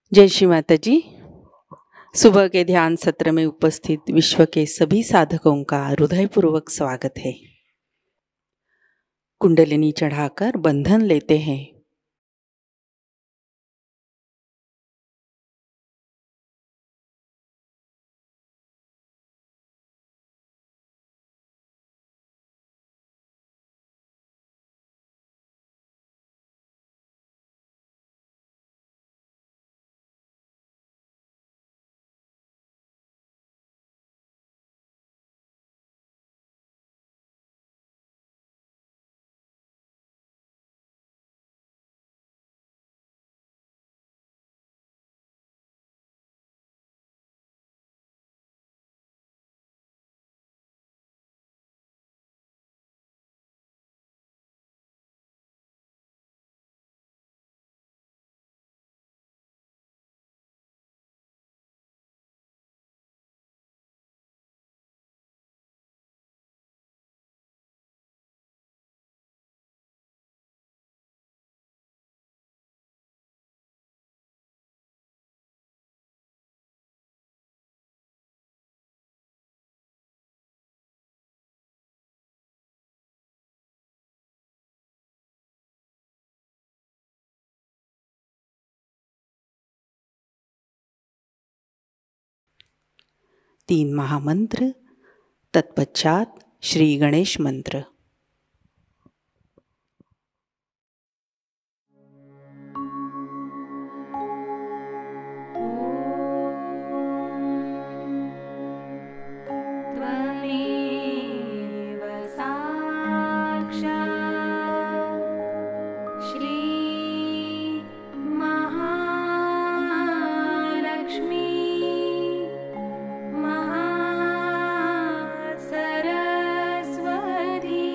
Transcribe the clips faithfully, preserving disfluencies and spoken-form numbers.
जय श्री माता जी। सुबह के ध्यान सत्र में उपस्थित विश्व के सभी साधकों का हृदयपूर्वक स्वागत है। कुंडलिनी चढ़ाकर बंधन लेते हैं। तीन महामंत्र, तत्पश्चात श्री गणेश मंत्र। सरस्वती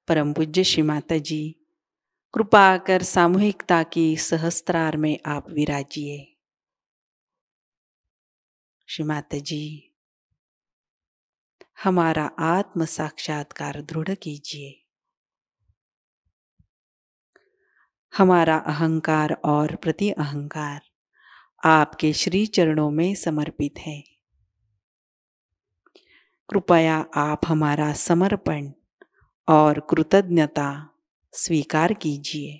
परम पूज्य श्री माता जी, कृपा कर सामूहिकता की सहस्त्रार में आप विराजिए। श्री माता जी, हमारा आत्म साक्षात्कार दृढ़ कीजिए। हमारा अहंकार और प्रति अहंकार आपके श्री चरणों में समर्पित है। कृपया आप हमारा समर्पण और कृतज्ञता स्वीकार कीजिए।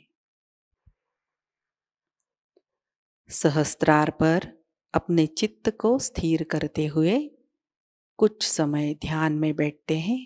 सहस्त्रार पर अपने चित्त को स्थिर करते हुए कुछ समय ध्यान में बैठते हैं।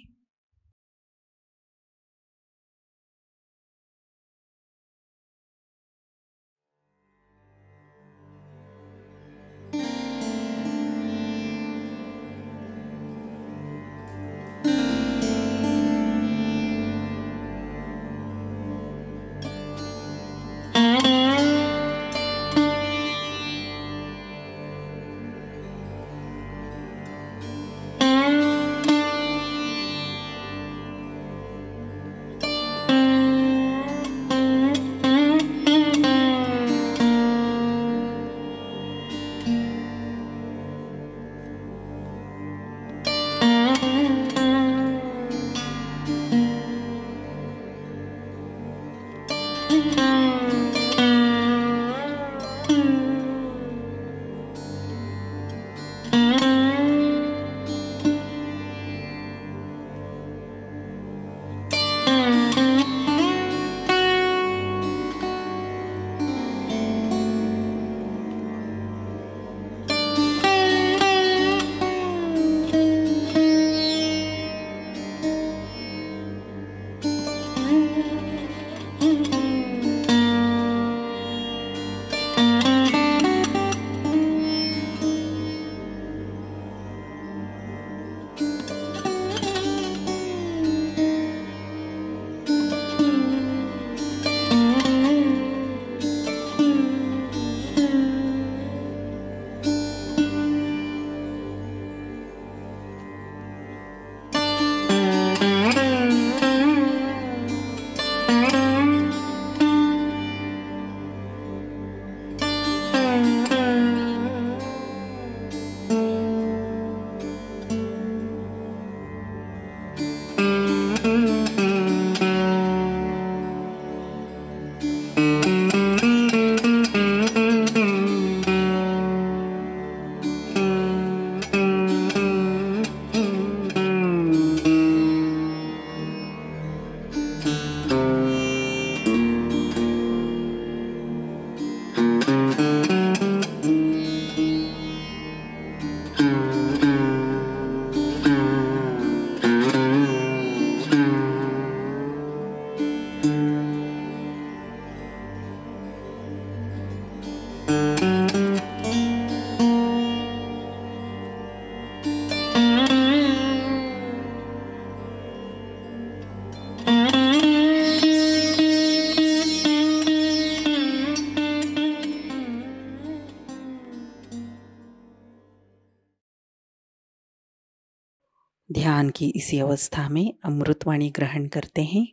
ध्यान की इसी अवस्था में अमृतवाणी ग्रहण करते हैं।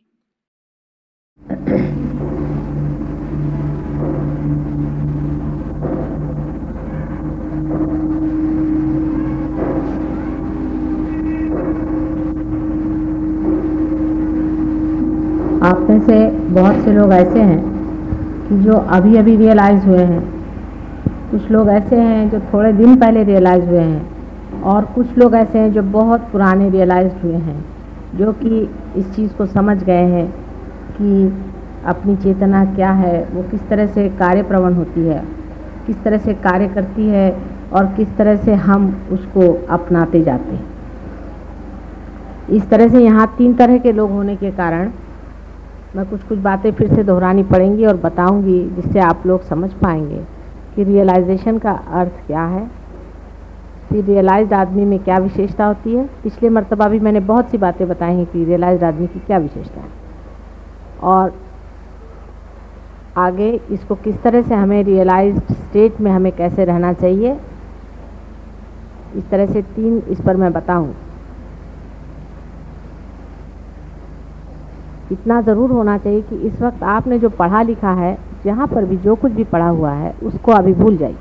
आप में से बहुत से लोग ऐसे हैं कि जो अभी अभी रियलाइज़ हुए हैं, कुछ लोग ऐसे हैं जो थोड़े दिन पहले रियलाइज़ हुए हैं, और कुछ लोग ऐसे हैं जो बहुत पुराने रियलाइज हुए हैं, जो कि इस चीज़ को समझ गए हैं कि अपनी चेतना क्या है, वो किस तरह से कार्य प्रवण होती है, किस तरह से कार्य करती है और किस तरह से हम उसको अपनाते जाते हैं। इस तरह से यहाँ तीन तरह के लोग होने के कारण मैं कुछ कुछ बातें फिर से दोहरानी पड़ेंगी और बताऊंगी, जिससे आप लोग समझ पाएंगे कि रियलाइजेशन का अर्थ क्या है, कि रियलाइज्ड आदमी में क्या विशेषता होती है। पिछले मर्तबा भी मैंने बहुत सी बातें बताई हैं कि रियलाइज्ड आदमी की क्या विशेषता है, और आगे इसको किस तरह से हमें रियलाइज्ड स्टेट में हमें कैसे रहना चाहिए, इस तरह से तीन इस पर मैं बताऊं। इतना ज़रूर होना चाहिए कि इस वक्त आपने जो पढ़ा लिखा है, जहाँ पर भी जो कुछ भी पढ़ा हुआ है, उसको अभी भूल जाइए।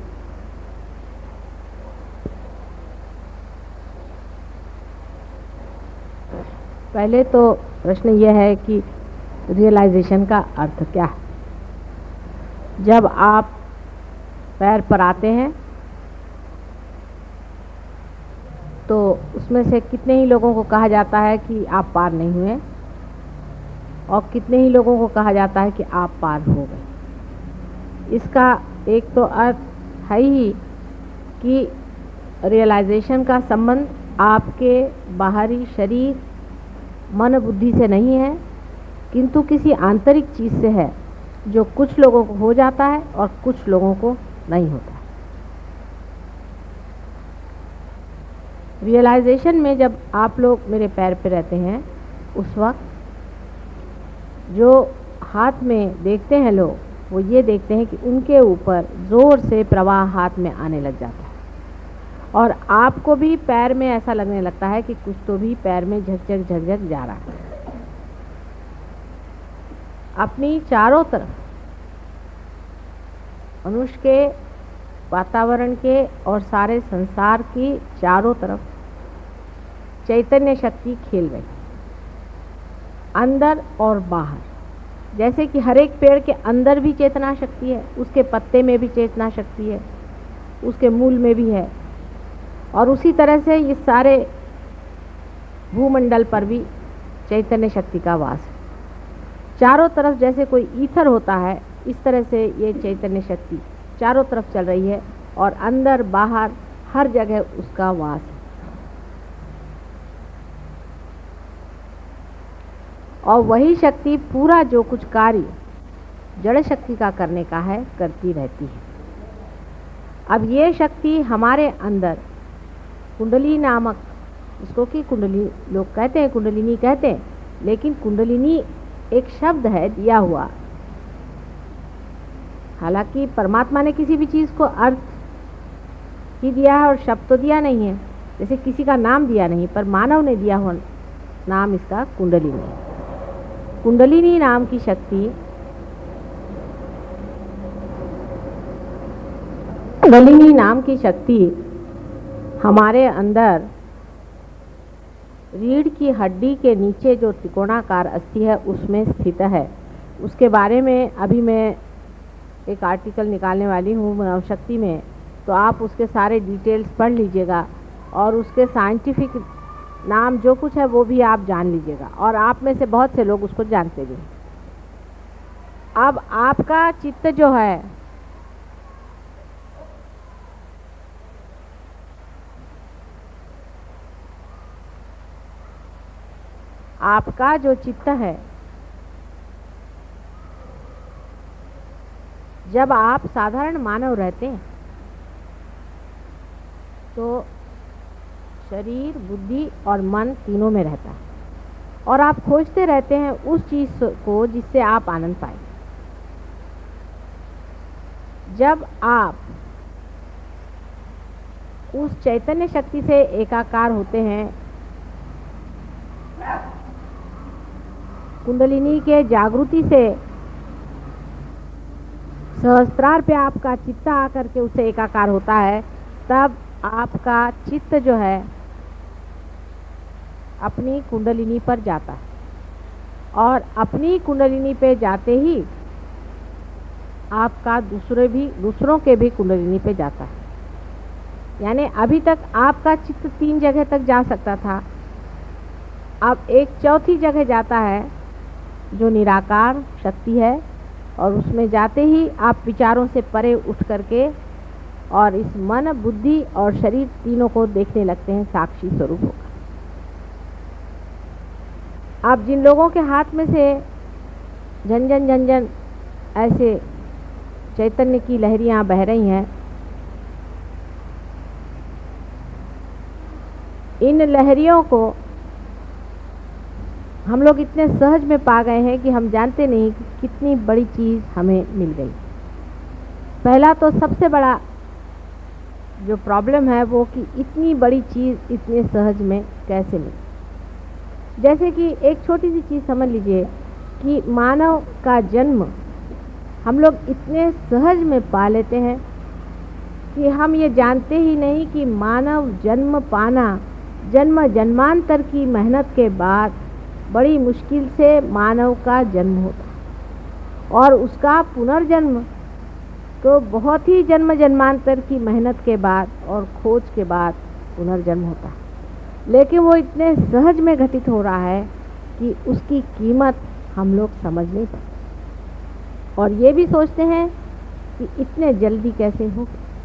पहले तो प्रश्न यह है कि रियलाइजेशन का अर्थ क्या है। जब आप पैर पर आते हैं तो उसमें से कितने ही लोगों को कहा जाता है कि आप पार नहीं हुए, और कितने ही लोगों को कहा जाता है कि आप पार हो गए। इसका एक तो अर्थ है ही कि रियलाइजेशन का संबंध आपके बाहरी शरीर, मन, बुद्धि से नहीं है, किंतु किसी आंतरिक चीज़ से है, जो कुछ लोगों को हो जाता है और कुछ लोगों को नहीं होता है। रियलाइजेशन में जब आप लोग मेरे पैर पे रहते हैं, उस वक्त जो हाथ में देखते हैं लोग, वो ये देखते हैं कि उनके ऊपर ज़ोर से प्रवाह हाथ में आने लग जाता है, और आपको भी पैर में ऐसा लगने लगता है कि कुछ तो भी पैर में झकझक झकझक जा रहा है। अपनी चारों तरफ मनुष्य के, वातावरण के और सारे संसार की चारों तरफ चैतन्य शक्ति खेल रही, अंदर और बाहर। जैसे कि हर एक पेड़ के अंदर भी चेतना शक्ति है, उसके पत्ते में भी चेतना शक्ति है, उसके मूल में भी है, और उसी तरह से ये सारे भूमंडल पर भी चैतन्य शक्ति का वास है। चारों तरफ जैसे कोई ईथर होता है, इस तरह से ये चैतन्य शक्ति चारों तरफ चल रही है, और अंदर बाहर हर जगह उसका वास है। और वही शक्ति पूरा जो कुछ कार्य जड़ शक्ति का करने का है, करती रहती है। अब ये शक्ति हमारे अंदर कुंडली नामक, इसको कि कुंडली लोग कहते हैं, कुंडलिनी कहते हैं, लेकिन कुंडलिनी एक शब्द है दिया हुआ। हालांकि परमात्मा ने किसी भी चीज़ को अर्थ ही दिया है और शब्द तो दिया नहीं है, जैसे किसी का नाम दिया नहीं, पर मानव ने दिया हुआ नाम इसका कुंडलिनी है। कुंडलिनी नाम की शक्ति, कुंडलिनी नाम की शक्ति हमारे अंदर रीढ़ की हड्डी के नीचे जो त्रिकोणाकार अस्थि है, उसमें स्थित है। उसके बारे में अभी मैं एक आर्टिकल निकालने वाली हूँ मनोशक्ति में, तो आप उसके सारे डिटेल्स पढ़ लीजिएगा, और उसके साइंटिफिक नाम जो कुछ है वो भी आप जान लीजिएगा, और आप में से बहुत से लोग उसको जानते भी। अब आपका चित्त जो है, आपका जो चित्त है, जब आप साधारण मानव रहते हैं तो शरीर, बुद्धि और मन तीनों में रहता है, और आप खोजते रहते हैं उस चीज़ को जिससे आप आनंद पाएं। जब आप उस चैतन्य शक्ति से एकाकार होते हैं, कुंडलिनी के जागृति से सहस्त्रार पे आपका चित्त आकर के उससे एकाकार होता है, तब आपका चित्त जो है अपनी कुंडलिनी पर जाता है, और अपनी कुंडलिनी पे जाते ही आपका दूसरे भी दूसरों के भी कुंडलिनी पे जाता है। यानी अभी तक आपका चित्त तीन जगह तक जा सकता था, अब एक चौथी जगह जाता है जो निराकार शक्ति है, और उसमें जाते ही आप विचारों से परे उठ करके और इस मन, बुद्धि और शरीर तीनों को देखने लगते हैं साक्षी स्वरूप होकर। आप जिन लोगों के हाथ में से झंझन झंझन ऐसे चैतन्य की लहरियां बह रही हैं, इन लहरियों को हम लोग इतने सहज में पा गए हैं कि हम जानते नहीं कि कितनी बड़ी चीज़ हमें मिल गई। पहला तो सबसे बड़ा जो प्रॉब्लम है वो कि इतनी बड़ी चीज़ इतने सहज में कैसे मिली। जैसे कि एक छोटी सी चीज़ समझ लीजिए कि मानव का जन्म हम लोग इतने सहज में पा लेते हैं कि हम ये जानते ही नहीं कि मानव जन्म पाना जन्म जन्मांतर की मेहनत के बाद बड़ी मुश्किल से मानव का जन्म होता और उसका पुनर्जन्म तो बहुत ही जन्म जन्मांतर की मेहनत के बाद और खोज के बाद पुनर्जन्म होता है। लेकिन वो इतने सहज में घटित हो रहा है कि उसकी कीमत हम लोग समझ नहीं पाते और ये भी सोचते हैं कि इतने जल्दी कैसे हो।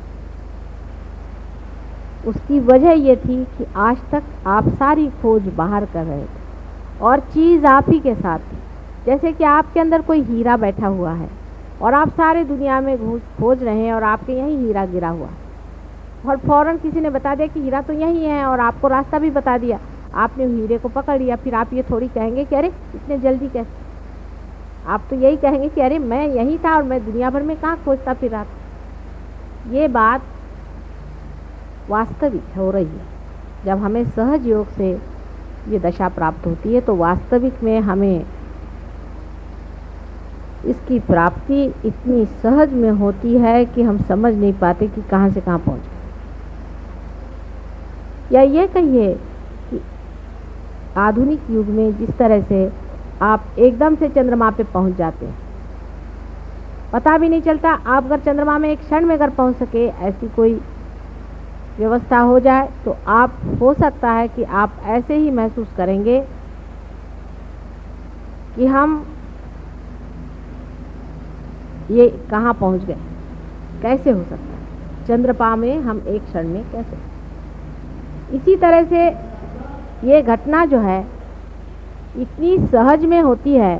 उसकी वजह ये थी कि आज तक आप सारी खोज बाहर कर रहे थे और चीज़ आप ही के साथ थी। जैसे कि आपके अंदर कोई हीरा बैठा हुआ है और आप सारे दुनिया में खोज रहे हैं और आपके यहीं हीरा गिरा हुआ है और फौरन किसी ने बता दिया कि हीरा तो यहीं है और आपको रास्ता भी बता दिया, आपने हीरे को पकड़ लिया। फिर आप ये थोड़ी कहेंगे कि अरे इतने जल्दी कैसे। आप तो यही कहेंगे कि अरे मैं यहीं था और मैं दुनिया भर में कहाँ खोजता फिर रहा था। ये बात वास्तविक हो रही है। जब हमें सहज योग से ये दशा प्राप्त होती है तो वास्तविक में हमें इसकी प्राप्ति इतनी सहज में होती है कि हम समझ नहीं पाते कि कहाँ से कहाँ पहुँच गए। या ये कहिए कि आधुनिक युग में जिस तरह से आप एकदम से चंद्रमा पे पहुँच जाते हैं, पता भी नहीं चलता। आप अगर चंद्रमा में एक क्षण में अगर पहुँच सके, ऐसी कोई व्यवस्था हो जाए तो आप हो सकता है कि आप ऐसे ही महसूस करेंगे कि हम ये कहाँ पहुँच गए, कैसे हो सकता है चंद्रमा में हम एक क्षण में कैसे। इसी तरह से ये घटना जो है इतनी सहज में होती है,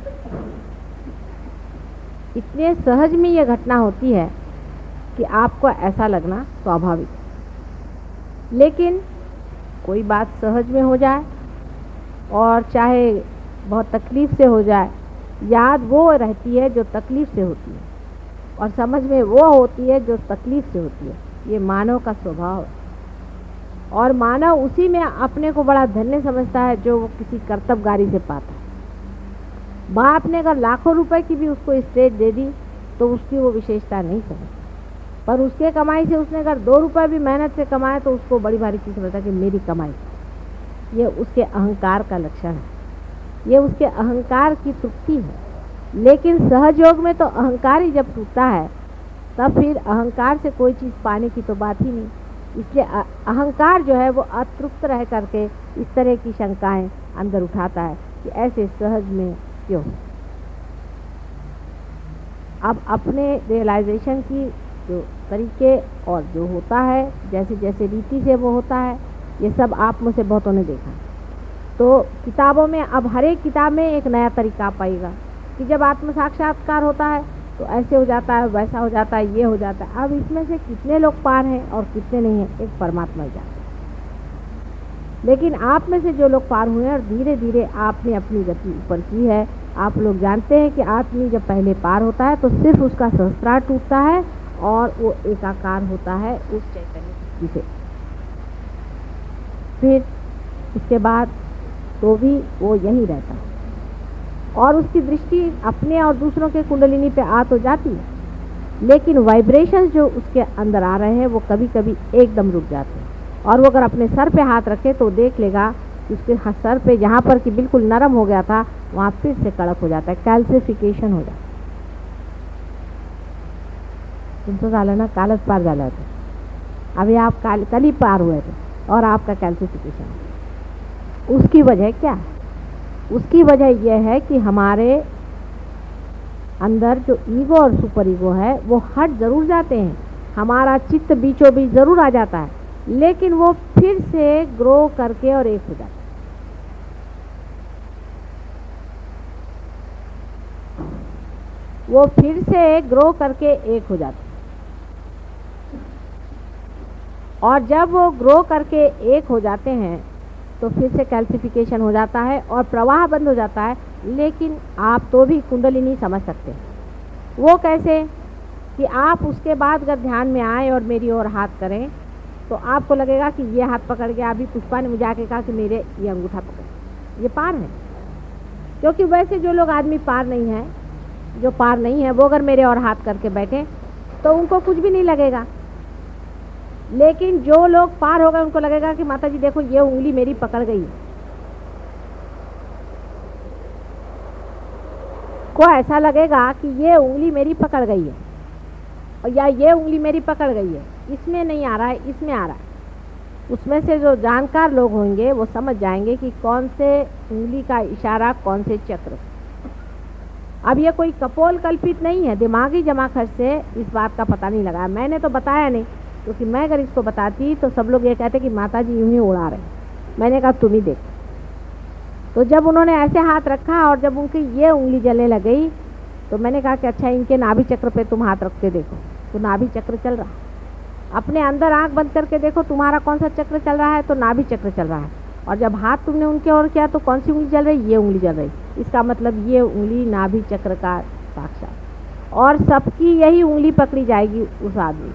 इतने सहज में ये घटना होती है कि आपको ऐसा लगना स्वाभाविक है। लेकिन कोई बात सहज में हो जाए और चाहे बहुत तकलीफ़ से हो जाए, याद वो रहती है जो तकलीफ़ से होती है और समझ में वो होती है जो तकलीफ़ से होती है। ये मानव का स्वभाव है और मानव उसी में अपने को बड़ा धन्य समझता है जो वो किसी कर्तव्यगारी से पाता है। बाप ने अगर लाखों रुपए की भी उसको स्टेट दे दी तो उसकी वो विशेषता नहीं समझता, पर उसके कमाई से उसने अगर दो रुपए भी मेहनत से कमाए तो उसको बड़ी भारी चीज़ समझता कि मेरी कमाई। ये उसके अहंकार का लक्षण है, ये उसके अहंकार की तृप्ति है। लेकिन सहयोग में तो अहंकार ही जब टूटता है तब फिर अहंकार से कोई चीज़ पाने की तो बात ही नहीं। इसलिए अहंकार जो है वो अतृप्त रह करके इस तरह की शंकाएं अंदर उठाता है कि ऐसे सहज में क्यों। अब अपने रियलाइजेशन की जो तरीके और जो होता है, जैसे जैसे रीति से वो होता है, ये सब आप मुझसे बहुतों ने देखा। तो किताबों में अब हर एक किताब में एक नया तरीका पाएगा कि जब आत्म साक्षात्कार होता है तो ऐसे हो जाता है, वैसा हो जाता है, ये हो जाता है। अब इसमें से कितने लोग पार हैं और कितने नहीं हैं, एक परमात्मा ही जानता है। लेकिन आप में से जो लोग पार हुए हैं और धीरे धीरे आपने अपनी गति ऊपर की है, आप लोग जानते हैं कि आदमी जब पहले पार होता है तो सिर्फ उसका सहस्त्रार टूटता है और वो एकाकार होता है उस चैतन्य से। फिर इसके बाद तो भी वो यहीं रहता है और उसकी दृष्टि अपने और दूसरों के कुंडलिनी पे आ तो जाती है, लेकिन वाइब्रेशंस जो उसके अंदर आ रहे हैं वो कभी कभी एकदम रुक जाते हैं। और वो अगर अपने सर पे हाथ रखे तो देख लेगा कि उसके सर पे जहाँ पर कि बिल्कुल नरम हो गया था वहाँ फिर से कड़क हो जाता है, कैल्सिफिकेशन हो जाता है। तुमचं झालं ना, कालच पार झालं होतं, अभी आप काल कल ही पार हुए थे और आपका कैल्सिफिकेशन। उसकी वजह क्या है? उसकी वजह यह है कि हमारे अंदर जो ईगो और सुपर ईगो है वो हट ज़रूर जाते हैं, हमारा चित्त बीचों बीच ज़रूर आ जाता है, लेकिन वो फिर से ग्रो करके और एक हो जाता है। वो फिर से ग्रो करके एक हो जाता है और जब वो ग्रो करके एक हो जाते हैं तो फिर से कैल्सिफिकेशन हो जाता है और प्रवाह बंद हो जाता है। लेकिन आप तो भी कुंडलिनी समझ सकते हैं। वो कैसे कि आप उसके बाद अगर ध्यान में आए और मेरी ओर हाथ करें तो आपको लगेगा कि ये हाथ पकड़ गया। अभी पुष्पा ने मुझे आके कहा कि मेरे ये अंगूठा पकड़, ये पार है। क्योंकि वैसे जो लोग आदमी पार नहीं है, जो पार नहीं है, वो अगर मेरे और हाथ करके बैठे तो उनको कुछ भी नहीं लगेगा। लेकिन जो लोग पार हो गए उनको लगेगा कि माता जी देखो ये उंगली मेरी पकड़ गई है। को ऐसा लगेगा कि ये उंगली मेरी पकड़ गई है, और या ये उंगली मेरी पकड़ गई है, इसमें नहीं आ रहा है, इसमें आ रहा है। उसमें से जो जानकार लोग होंगे वो समझ जाएंगे कि कौन से उंगली का इशारा, कौन से चक्र। अब ये कोई कपोल कल्पित नहीं है, दिमागी जमाखर्च से इस बात का पता नहीं लगा। मैंने तो बताया नहीं, क्योंकि मैं अगर इसको बताती तो सब लोग ये कहते कि माता जी यूं ही उड़ा रहे हैं। मैंने कहा तुम ही देख। तो जब उन्होंने ऐसे हाथ रखा और जब उनकी ये उंगली जलने लग गई तो मैंने कहा कि अच्छा इनके नाभि चक्र पे तुम हाथ रख के देखो। तो नाभि चक्र चल रहा है। अपने अंदर आंख बंद करके देखो तुम्हारा कौन सा चक्र चल रहा है, तो नाभि चक्र चल रहा है। और जब हाथ तुमने उनके ओर किया तो कौन सी उंगली चल रही? ये उंगली चल रही। इसका मतलब ये उंगली नाभि चक्र का साक्षात, और सबकी यही उंगली पकड़ी जाएगी उस आदमी।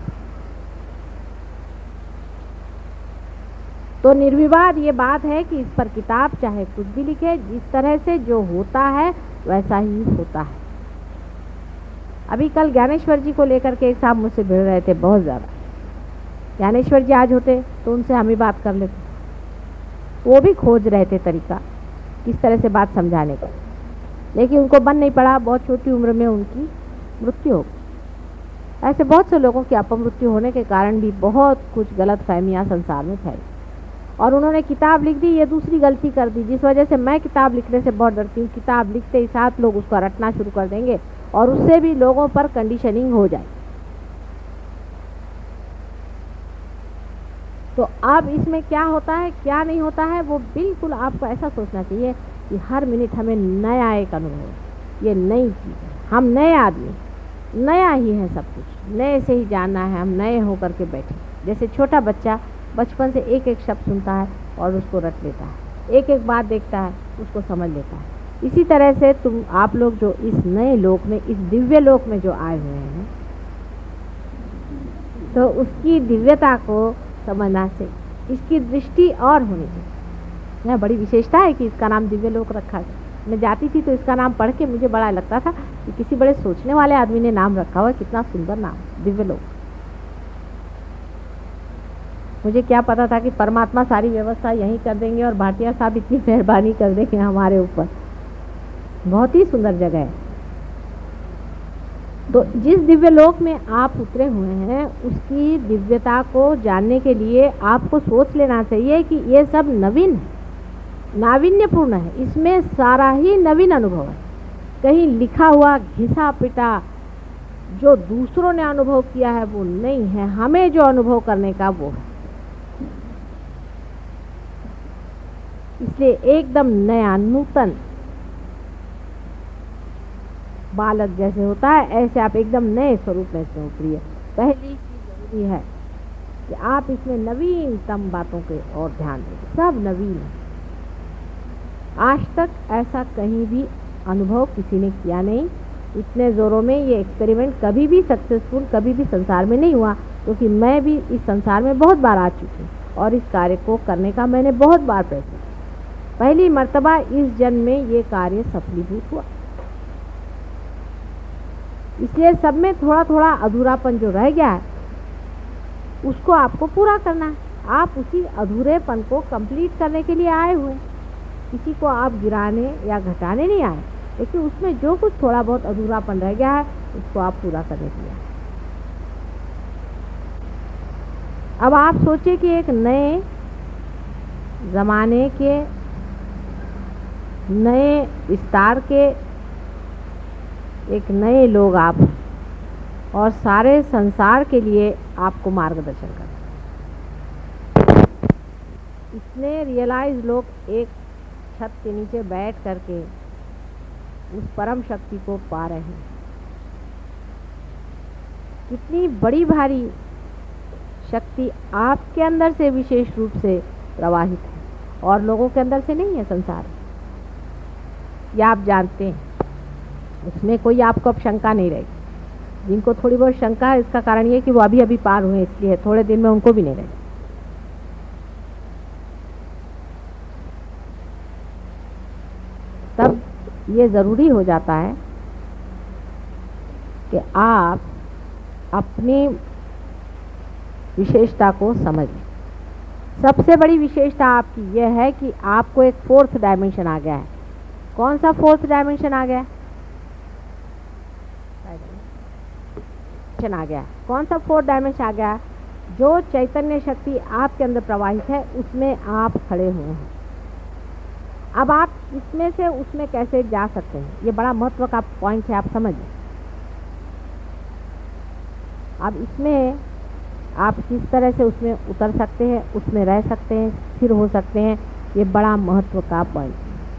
तो निर्विवाद ये बात है कि इस पर किताब चाहे कुछ भी लिखे, जिस तरह से जो होता है वैसा ही होता है। अभी कल ज्ञानेश्वर जी को लेकर के एक साहब मुझसे भिड़ रहे थे बहुत ज़्यादा। ज्ञानेश्वर जी आज होते तो उनसे हम ही बात कर लेते। वो भी खोज रहे थे तरीका किस तरह से बात समझाने का, लेकिन उनको बन नहीं पड़ा। बहुत छोटी उम्र में उनकी मृत्यु हो गई। ऐसे बहुत से लोगों की अपमृत्यु होने के कारण भी बहुत कुछ गलत फहमियाँ संसार में फैली, और उन्होंने किताब लिख दी। ये दूसरी गलती कर दी जिस वजह से मैं किताब लिखने से बहुत डरती हूँ। किताब लिखते ही साथ लोग उसको रटना शुरू कर देंगे और उससे भी लोगों पर कंडीशनिंग हो जाए। तो अब इसमें क्या होता है क्या नहीं होता है, वो बिल्कुल आपको ऐसा सोचना चाहिए कि हर मिनट हमें नया एक अनुभव, ये नई चीज़ है। हम नए आदमी, नया ही है सब कुछ, नए से ही जानना है। हम नए होकर के बैठे, जैसे छोटा बच्चा बचपन से एक एक शब्द सुनता है और उसको रट लेता है, एक एक बात देखता है उसको समझ लेता है। इसी तरह से तुम आप लोग जो इस नए लोक में, इस दिव्य लोक में जो आए हुए हैं, तो उसकी दिव्यता को समझना से इसकी दृष्टि और होनी चाहिए। यह बड़ी विशेषता है कि इसका नाम दिव्य लोक रखा है। मैं जाती थी तो इसका नाम पढ़ के मुझे बड़ा लगता था कि किसी बड़े सोचने वाले आदमी ने नाम रखा हुआ है, कितना सुंदर नाम, दिव्य लोक। मुझे क्या पता था कि परमात्मा सारी व्यवस्था यहीं कर देंगे और भाटिया साहब इतनी मेहरबानी कर देंगे हमारे ऊपर। बहुत ही सुंदर जगह है। तो जिस दिव्य लोक में आप उतरे हुए हैं उसकी दिव्यता को जानने के लिए आपको सोच लेना चाहिए कि ये सब नवीन है, नावीन्यपूर्ण है। इसमें सारा ही नवीन अनुभव है। कहीं लिखा हुआ घिसा पिटा जो दूसरों ने अनुभव किया है वो नहीं है। हमें जो अनुभव करने का वो है। इसलिए एकदम नया, नूतन, बालक जैसे होता है ऐसे आप एकदम नए स्वरूप में इसमें उतरिए। पहली चीज जरूरी है कि आप इसमें नवीनतम बातों के और ध्यान दें। सब नवीन है। आज तक ऐसा कहीं भी अनुभव किसी ने किया नहीं। इतने जोरों में ये एक्सपेरिमेंट कभी भी सक्सेसफुल कभी भी संसार में नहीं हुआ, क्योंकि तो मैं भी इस संसार में बहुत बार आ चुकी हूँ और इस कार्य को करने का मैंने बहुत बार प्रयास किया। पहली मर्तबा इस जन्म में ये कार्य सफलीभूत हुआ। इसलिए सब में थोड़ा थोड़ा अधूरापन जो रह गया है उसको आपको पूरा करना है। आप उसी अधूरेपन को कंप्लीट करने के लिए आए हुए। किसी को आप गिराने या घटाने नहीं आए, लेकिन उसमें जो कुछ थोड़ा बहुत अधूरापन रह गया है उसको आप पूरा करने के लिए आए। अब आप सोचिए कि एक नए ज़माने के, नए विस्तार के एक नए लोग आप, और सारे संसार के लिए आपको मार्गदर्शन करना। इतने रियलाइज लोग एक छत के नीचे बैठ करके उस परम शक्ति को पा रहे हैं। कितनी बड़ी भारी शक्ति आपके अंदर से विशेष रूप से प्रवाहित है और लोगों के अंदर से नहीं है संसार। या आप जानते हैं, उसमें कोई आपको अब शंका नहीं रहेगी। जिनको थोड़ी बहुत शंका है इसका कारण ये कि वो अभी अभी पार हुए, इसलिए थोड़े दिन में उनको भी नहीं रहेगी। ये ज़रूरी हो जाता है कि आप अपनी विशेषता को समझें। सबसे बड़ी विशेषता आपकी यह है कि आपको एक फोर्थ डायमेंशन आ गया है। कौन सा फोर्थ डायमेंशन आ गया आ गया कौन सा फोर्थ डायमेंशन आ गया? जो चैतन्य शक्ति आपके अंदर प्रवाहित है उसमें आप खड़े हुए हैं। अब आप इसमें से उसमें कैसे जा सकते हैं, ये बड़ा महत्व का पॉइंट है, आप समझिए। अब इसमें आप किस तरह से उसमें उतर सकते हैं, उसमें रह सकते हैं, स्थिर हो सकते हैं, ये बड़ा महत्व का पॉइंट है।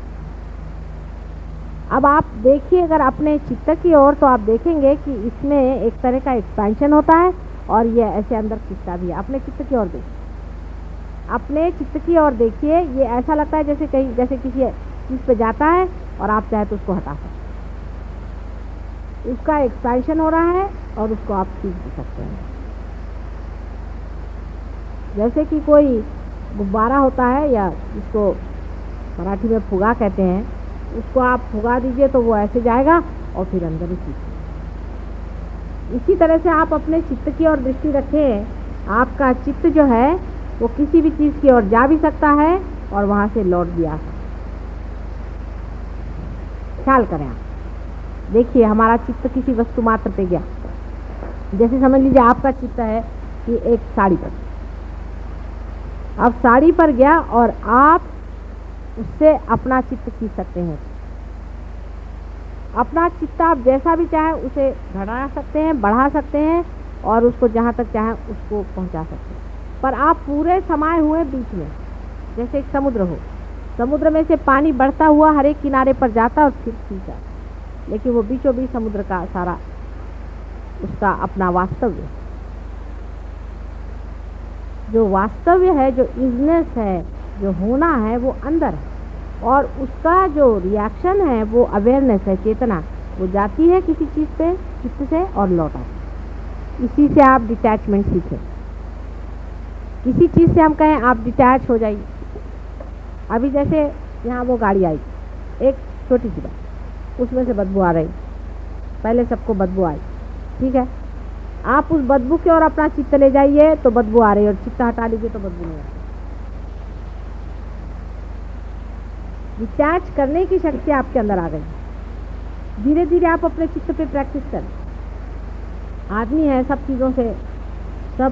अब आप देखिए अगर अपने चित्त की ओर, तो आप देखेंगे कि इसमें एक तरह का एक्सपेंशन होता है और ये ऐसे अंदर खिंचता भी है। अपने चित्त की ओर देखिए, अपने चित्त की ओर देखिए, ये ऐसा लगता है जैसे कहीं जैसे किसी चीज़ पे जाता है और आप चाहे तो उसको हटा सकते, उसका एक्सपेंशन हो रहा है और उसको आप खींच भी सकते हैं। जैसे कि कोई गुब्बारा होता है, या इसको मराठी में फुगा कहते हैं, उसको आप फुगा दीजिए तो वो ऐसे जाएगा और फिर अंदर ही खींचेगा। इसी तरह से आप अपने चित्त की ओर दृष्टि रखें। आपका चित्त जो है वो किसी भी चीज़ की ओर जा भी सकता है और वहाँ से लौट भी आ सकता है। ख्याल करें आप, देखिए हमारा चित्त किसी वस्तु मात्र पे गया। जैसे समझ लीजिए आपका चित्त है कि एक साड़ी पर, अब साड़ी पर गया और आप उससे अपना चित्त खींच सकते हैं। अपना चित्त आप जैसा भी चाहे उसे घटा सकते हैं, बढ़ा सकते हैं और उसको जहाँ तक चाहे उसको पहुँचा सकते हैं। पर आप पूरे समाये हुए बीच में, जैसे एक समुद्र हो, समुद्र में से पानी बढ़ता हुआ हर एक किनारे पर जाता और फिर खींचा, लेकिन वो बीचों बीच समुद्र का सारा उसका अपना वास्तव्य, जो वास्तव्य है, जो इजनेस है, जो होना है, वो अंदर है। और उसका जो रिएक्शन है वो अवेयरनेस है, चेतना। वो जाती है किसी चीज़ पे चित्त से और लौट आती है। इसी से आप डिटैचमेंट सीखें। किसी चीज़ से हम कहें आप डिटैच हो जाइए। अभी जैसे यहाँ वो गाड़ी आई, एक छोटी सी बात, उसमें से बदबू आ रही, पहले सबको बदबू आई, ठीक है, आप उस बदबू की ओर अपना चित्त ले जाइए तो बदबू आ रही, और चित्त हटा लीजिए तो बदबू नहीं आ रही। डिटैच करने की शक्ति आपके अंदर आ गई। धीरे धीरे आप अपने चित्त पे प्रैक्टिस करें। आदमी है सब चीज़ों से, सब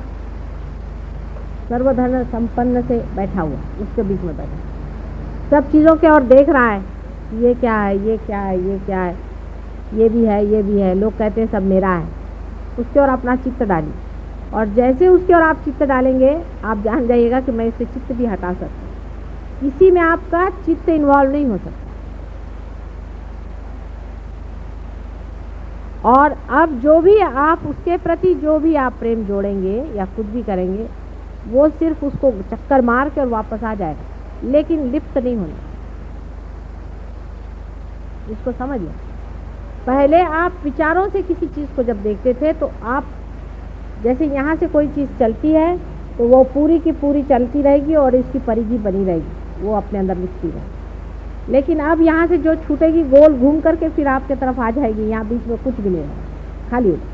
सर्वधन संपन्न से बैठा हुआ, उसके बीच में बैठा, सब चीज़ों के ओर देख रहा है, ये क्या है, ये क्या है, ये क्या है, ये भी है, ये भी है, लोग कहते हैं सब मेरा है। उसके ओर अपना चित्त डालिए, और जैसे उसके ओर आप चित्त डालेंगे आप जान जाइएगा कि मैं इससे चित्त भी हटा सकता हूँ। इसी में आपका चित्त इन्वॉल्व नहीं हो सकता। और अब जो भी आप उसके प्रति जो भी आप प्रेम जोड़ेंगे या कुछ भी करेंगे, वो सिर्फ उसको चक्कर मार के और वापस आ जाएगा, लेकिन लिप्त नहीं होना। इसको समझिए। पहले आप विचारों से किसी चीज़ को जब देखते थे तो आप जैसे यहाँ से कोई चीज़ चलती है तो वो पूरी की पूरी चलती रहेगी और इसकी परिधि बनी रहेगी, वो अपने अंदर लिखती रहेगी। लेकिन अब यहाँ से जो छूटेगी गोल घूम करके फिर आपके तरफ आ जाएगी, यहाँ बीच में कुछ भी नहीं रहेगा, खाली हो।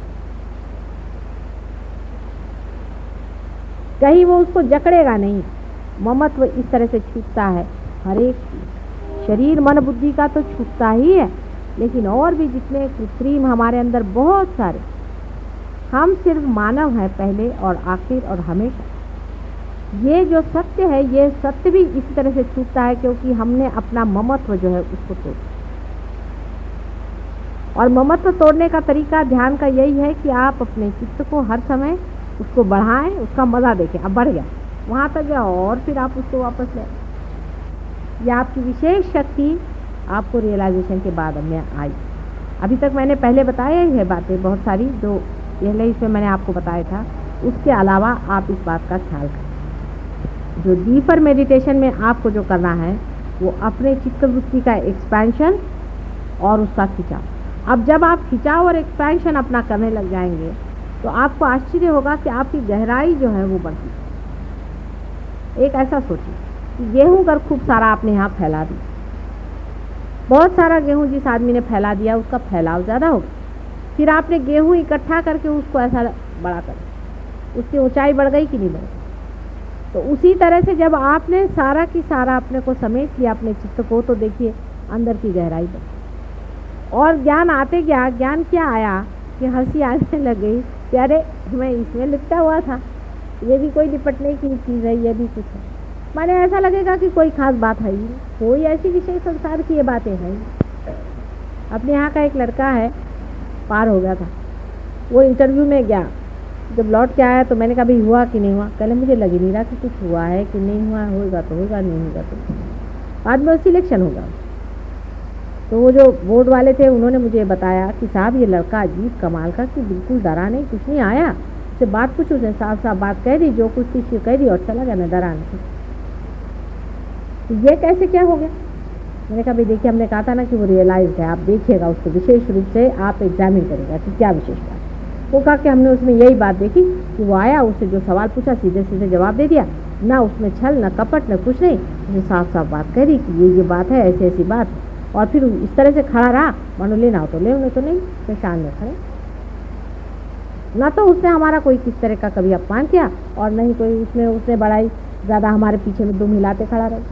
कहीं वो उसको जकड़ेगा नहीं। ममत्व इस तरह से छूटता है हर एक शरीर मन बुद्धि का तो छूटता ही है, लेकिन और भी जितने कृत्रिम हमारे अंदर बहुत सारे, हम सिर्फ मानव हैं पहले और आखिर और हमेशा। ये जो सत्य है, ये सत्य भी इसी तरह से छूटता है क्योंकि हमने अपना ममत्व जो है उसको तोड़ा। और ममत्व तोड़ने का तरीका ध्यान का यही है कि आप अपने चित्त को हर समय उसको बढ़ाएं, उसका मज़ा देखें। अब बढ़ गया, वहाँ तक गया और फिर आप उसको वापस लें। यह आपकी विशेष शक्ति आपको रियलाइजेशन के बाद में आई। अभी तक मैंने पहले बताया ही है बातें बहुत सारी, जो पहले इसमें मैंने आपको बताया था। उसके अलावा आप इस बात का ख्याल करें, जो डीपर मेडिटेशन में आपको जो करना है वो अपने चित्तवृत्ति का एक्सपेंशन और उसका खिंचाव। अब जब आप खिंचाव और एक्सपेंशन अपना करने लग जाएंगे तो आपको आश्चर्य होगा कि आपकी गहराई जो है वो बढ़ती है। एक ऐसा सोचिए कि गेहूं अगर खूब सारा आपने यहाँ फैला दी, बहुत सारा गेहूँ जिस आदमी ने फैला दिया उसका फैलाव ज़्यादा हो गया। फिर आपने गेहूँ इकट्ठा करके उसको ऐसा बड़ा कर, उसकी ऊंचाई बढ़ गई कि नहीं बढ़ गई। तो उसी तरह से जब आपने सारा की सारा अपने को समेट लिया अपने चित्त को, तो देखिए अंदर की गहराई बढ़ी और ज्ञान आते गया। ज्ञान क्या आया कि हंसी आने लग गई कि अरे मैं इसमें लिपटा हुआ था, ये भी कोई निपटने की चीज़ है, ये भी कुछ है। माने ऐसा लगेगा कि कोई खास बात है ही नहीं, कोई ऐसी विषय संसार की ये बातें हैं ही। अपने यहाँ का एक लड़का है, पार हो गया था, वो इंटरव्यू में गया, जब लौट के आया तो मैंने कहा भाई हुआ कि नहीं हुआ, कहले मुझे लग ही नहीं रहा कि कुछ हुआ है कि नहीं हुआ, होगा तो होगा, नहीं होगा तो। बाद में सिलेक्शन होगा। तो वो जो बोर्ड वाले थे उन्होंने मुझे बताया कि साहब ये लड़का अजीब कमाल का, कि बिल्कुल डरा नहीं, कुछ नहीं आया, उससे बात पूछो, उसने साफ साफ बात कह दी, जो कुछ थी कह दी और चला गया, मैं डरा नहीं। तो ये कैसे क्या हो गया? मैंने कहा भाई देखिए, हमने कहा था ना कि वो रियलाइज है, आप देखिएगा उसको, विशेष रूप से आप एग्जामिन करेगा कि क्या विशेष बात। वो कहा कि हमने उसमें यही बात देखी कि वो आया, उससे जो सवाल पूछा सीधे सीधे जवाब दे दिया, ना उसमें छल न कपट न कुछ नहीं, उसने साफ साफ बात कह दी कि ये ये बात है, ऐसी ऐसी बात। और फिर इस तरह से खड़ा रहा, मानो लेना हो तो ले, उन्हें तो नहीं, परेशान में खड़े। ना तो उसने हमारा कोई किस तरह का कभी अपमान किया और नहीं कोई उसमें उसने बड़ाई ज़्यादा हमारे पीछे में दुम हिलाते खड़ा रहा।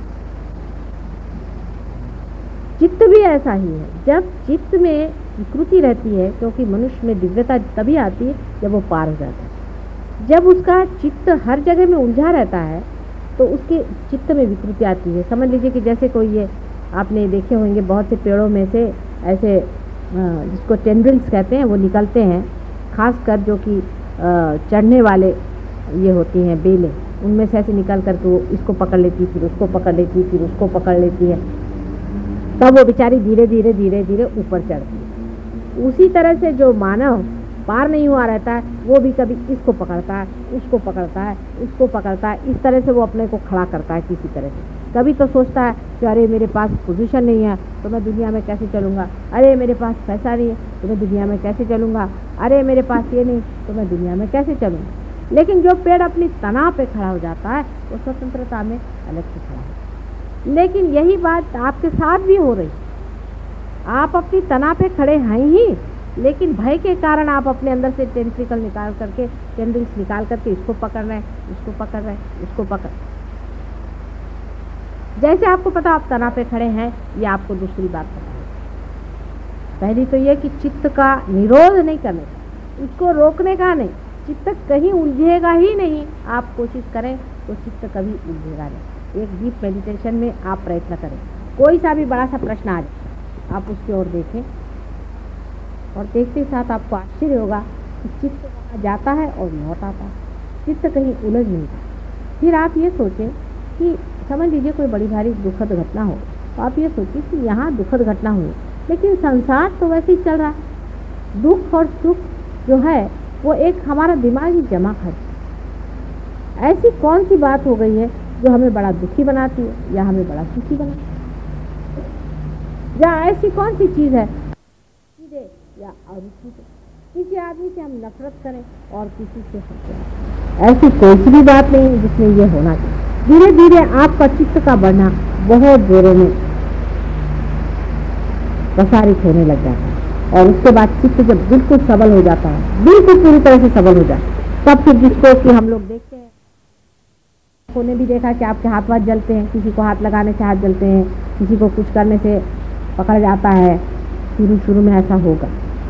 चित्त भी ऐसा ही है, जब चित्त में विकृति रहती है, क्योंकि मनुष्य में दिव्यता तभी आती है जब वो पार हो जाता है। जब उसका चित्त हर जगह में उलझा रहता है तो उसके चित्त में विकृति आती है। समझ लीजिए कि जैसे कोई, ये आपने देखे होंगे बहुत से पेड़ों में से ऐसे जिसको टेंड्रिल्स कहते हैं वो निकलते हैं, खासकर जो कि चढ़ने वाले ये होती हैं बेलें, उनमें से ऐसे निकल करके वो इसको पकड़ लेती, फिर उसको पकड़ लेती, फिर उसको पकड़ लेती है, तब वो बेचारी धीरे धीरे धीरे धीरे ऊपर चढ़ती है। उसी तरह से जो मानव पार नहीं हुआ रहता है, वो भी कभी इसको पकड़ता है, उसको पकड़ता है, उसको पकड़ता है, इस तरह से वो अपने को खड़ा करता है किसी तरह से। कभी तो सोचता है कि अरे मेरे पास पोजीशन नहीं है तो मैं दुनिया में कैसे चलूँगा, अरे मेरे पास पैसा नहीं है तो मैं दुनिया में कैसे चलूँगा, अरे मेरे पास ये नहीं तो मैं दुनिया में कैसे चलूँगा। लेकिन जो पेड़ अपनी तना पे खड़ा हो जाता है वो स्वतंत्रता में अलग से खड़ा है। लेकिन यही बात आपके साथ भी हो रही, आप अपनी तना पे खड़े हैं ही, लेकिन भय के कारण आप अपने अंदर से टेंट्रिकल निकाल करके, टेंड्रिल्स निकाल करके इसको पकड़ रहे हैं, इसको पकड़ रहे हैं, इसको पकड़। जैसे आपको पता आप तना पे खड़े हैं, ये आपको दूसरी बात पता है। पहली तो ये कि चित्त का निरोध नहीं करने का, उसको रोकने का नहीं, चित्त कहीं उलझेगा ही नहीं। आप कोशिश करें तो चित्त कभी उलझेगा नहीं। एक डीप मेडिटेशन में आप प्रयत्न करें, कोई सा भी बड़ा सा प्रश्न आ जाए आप उसकी ओर देखें और देखते साथ आपको आश्चर्य होगा कि चित्त वहाँ जाता है और लौट आता है, चित्त कहीं उलझ नहीं जाता। फिर आप ये सोचें कि समझ लीजिए कोई बड़ी भारी दुखद घटना हो, तो आप ये सोचिए कि यहाँ दुखद घटना हुई, लेकिन संसार तो वैसे ही चल रहा है। दुख और सुख जो है वो एक हमारा दिमागी जमा खर्च। ऐसी कौन सी बात हो गई है जो हमें बड़ा दुखी बनाती है या हमें बड़ा सुखी बनाती है, या ऐसी कौन सी चीज़ है या अरुचि से, किसी आदमी से हम नफरत करें और किसी से हंसें। ऐसी कोई सी भी बात नहीं जिसमें ये होना चाहिए। धीरे धीरे आपका चित्त का बढ़ना बहुत जोरों में प्रसारित होने लग जाता है और उसके बाद चित्त जब बिल्कुल सबल हो जाता है, बिल्कुल पूरी तरह से सबल हो जाता है, तब फिर जिसको कि हम लोग देखते हैं, उन्होंने भी देखा कि आपके हाथ हाथ जलते हैं, किसी को हाथ लगाने से हाथ जलते हैं, किसी को कुछ करने से पकड़ जाता है। शुरू शुरू में ऐसा होगा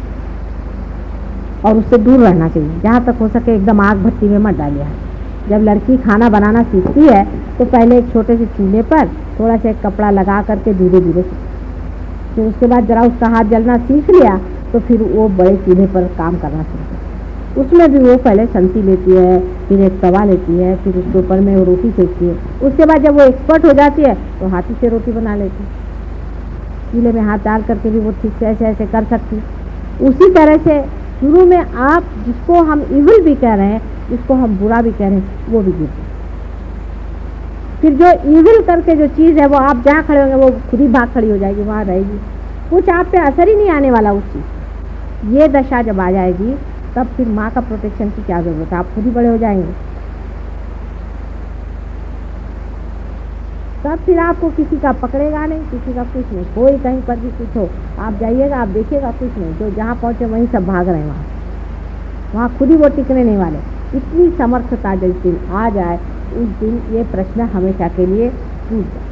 और उससे दूर रहना चाहिए, जहाँ तक हो सके एकदम आग भट्टी में मत डालिए। जब लड़की खाना बनाना सीखती है तो पहले एक छोटे से चूल्हे पर थोड़ा सा एक कपड़ा लगा करके धीरे धीरे सीखती, फिर उसके बाद जरा उसका हाथ जलना सीख लिया तो फिर वो बड़े चूल्हे पर काम करना सीखती। उसमें भी वो पहले संती लेती है, फिर एक तवा लेती है, फिर उसके ऊपर में वो रोटी सेकती है। उसके बाद जब वो एक्सपर्ट हो जाती है तो हाथी से रोटी बना लेती है, चूल्हे में हाथ डाल करके भी वो ठीक से ऐसे ऐसे कर सकती। उसी तरह से शुरू में आप जिसको हम इविल भी कह रहे हैं, जिसको हम बुरा भी कह रहे हैं, वो भी गिरते। फिर जो इविल करके जो चीज़ है वो आप जहाँ खड़े होंगे वो खुद ही भाग खड़ी हो जाएगी, वहाँ रहेगी, कुछ आप पे असर ही नहीं आने वाला उस चीज़। ये दशा जब आ जाएगी तब फिर माँ का प्रोटेक्शन की क्या ज़रूरत है, आप खुद ही बड़े हो जाएंगे। तब फिर आपको किसी का पकड़ेगा नहीं, किसी का कुछ नहीं, कोई कहीं पर भी कुछ हो आप जाइएगा, आप देखिएगा कुछ नहीं, जो जहाँ पहुँचे वहीं सब भाग रहे हैं, वहाँ वहाँ खुद ही वो टिकने नहीं वाले। इतनी समर्थता जिस दिन आ जाए उस दिन ये प्रश्न हमेशा के लिए टूट जाए।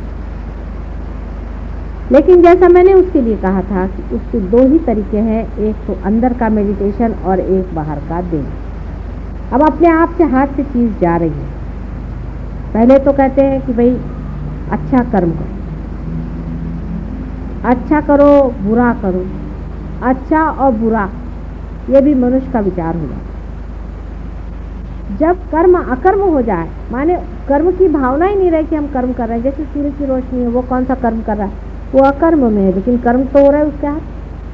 लेकिन जैसा मैंने उसके लिए कहा था कि उसके दो ही तरीके हैं, एक तो अंदर का मेडिटेशन और एक बाहर का देना। अब अपने आप से हाथ से चीज़ जा रही है। पहले तो कहते हैं कि भाई अच्छा कर्म करो, अच्छा करो बुरा करो, अच्छा और बुरा ये भी मनुष्य का विचार हो जाए। जब कर्म अकर्म हो जाए, माने कर्म की भावना ही नहीं रहे कि हम कर्म कर रहे हैं, जैसे सूर्य की रोशनी है, वो कौन सा कर्म कर रहा है, वो अकर्म में है, लेकिन कर्म तो हो रहा है उसके हाथ।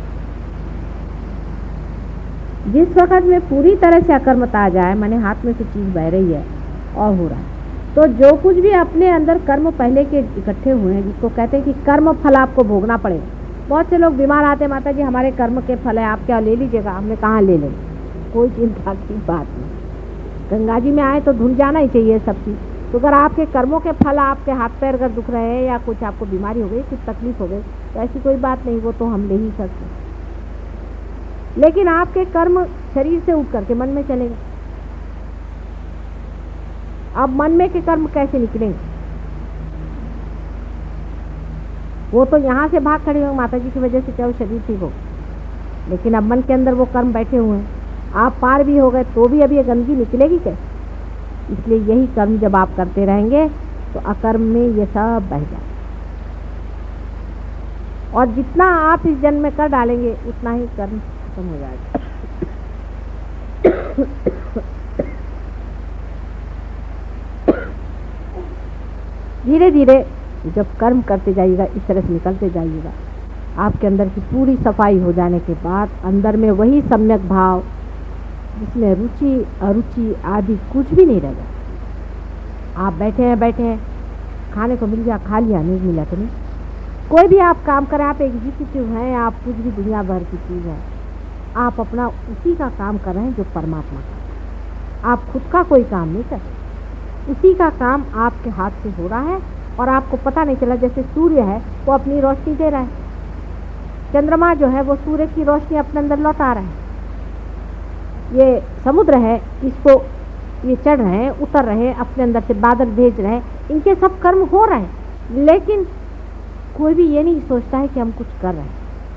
जिस वक्त में पूरी तरह से अकर्मता आ जाए, माने हाथ में से चीज़ बह रही है और हो रहा है, तो जो कुछ भी अपने अंदर कर्म पहले के इकट्ठे हुए हैं, जिसको कहते हैं कि कर्म फल आपको भोगना पड़ेगा। बहुत से लोग बीमार आते हैं, माता जी हमारे कर्म के फल है, आप क्या ले लीजिएगा। हमने कहाँ ले लें, कोई चिंता की बात नहीं। गंगा जी में आए तो धुल जाना ही चाहिए सब चीज़। तो अगर आपके कर्मों के फल, आपके हाथ पैर अगर दुख रहे हैं या कुछ आपको बीमारी हो गई, कुछ तकलीफ हो गई, तो ऐसी कोई बात नहीं, वो तो हम ले ही सकते। लेकिन आपके कर्म शरीर से उठ करके मन में चलेगा। अब मन में के कर्म कैसे निकलेंगे? वो तो यहाँ से भाग खड़े होंगे, माता जी की वजह से चाहे शरीर ठीक हो, लेकिन अब मन के अंदर वो कर्म बैठे हुए हैं। आप पार भी हो गए तो भी अब ये गंदगी निकलेगी कैसे? इसलिए यही कर्म जब आप करते रहेंगे तो अकर्म में ये सब बह जाए, और जितना आप इस जन्म में कर डालेंगे उतना ही कर्म खत्म हो जाएगा। धीरे धीरे जब कर्म करते जाइएगा, इस तरह से निकलते जाइएगा, आपके अंदर की पूरी सफाई हो जाने के बाद अंदर में वही सम्यक भाव, जिसमें रुचि अरुचि आदि कुछ भी नहीं रह जाता। आप बैठे हैं बैठे हैं खाने को मिल गया खा लिया, नहीं मिला तो नहीं। कोई भी आप काम करें, आप एग्जीक्यूटिव हैं, आप कुछ भी दुनिया भर की चीज़ है, आप अपना उसी का काम कर रहे हैं जो परमात्मा का। आप खुद का कोई काम नहीं कर रहे, उसी का काम आपके हाथ से हो रहा है और आपको पता नहीं चला। जैसे सूर्य है वो अपनी रोशनी दे रहा है, चंद्रमा जो है वो सूर्य की रोशनी अपने अंदर लौटा रहा है, ये समुद्र है इसको ये चढ़ रहे हैं उतर रहे हैं, अपने अंदर से बादल भेज रहे हैं, इनके सब कर्म हो रहे हैं, लेकिन कोई भी ये नहीं सोचता है कि हम कुछ कर रहे हैं।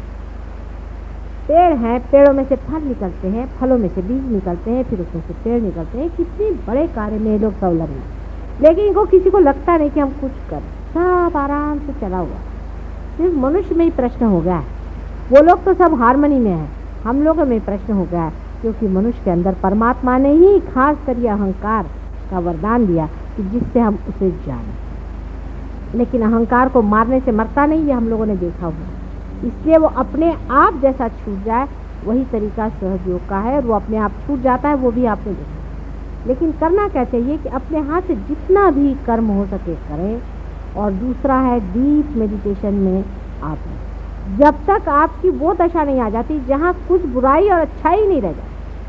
पेड़ हैं, पेड़ों में से फल निकलते हैं, फलों में से बीज निकलते हैं, फिर उसमें से पेड़ निकलते हैं। कितने बड़े कार्य में लोग संलग्न हैं, लेकिन इनको किसी को लगता नहीं कि हम कुछ कर, सब आराम से चला हुआ। सिर्फ मनुष्य में ही प्रश्न हो गया है, वो लोग तो सब हारमोनी में है, हम लोगों में प्रश्न हो गया है, क्योंकि मनुष्य के अंदर परमात्मा ने ही खास कर ये अहंकार का वरदान दिया कि जिससे हम उसे जानें। लेकिन अहंकार को मारने से मरता नहीं, ये हम लोगों ने देखा हुआ, इसलिए वो अपने आप जैसा छूट जाए वही तरीका सहयोग का है, वो अपने आप छूट जाता है, वो भी आपने देखा। लेकिन करना क्या चाहिए कि अपने हाथ से जितना भी कर्म हो सके करें, और दूसरा है डीप मेडिटेशन में आप, जब तक आपकी वो दशा नहीं आ जाती जहाँ कुछ बुराई और अच्छाई नहीं रह जाती।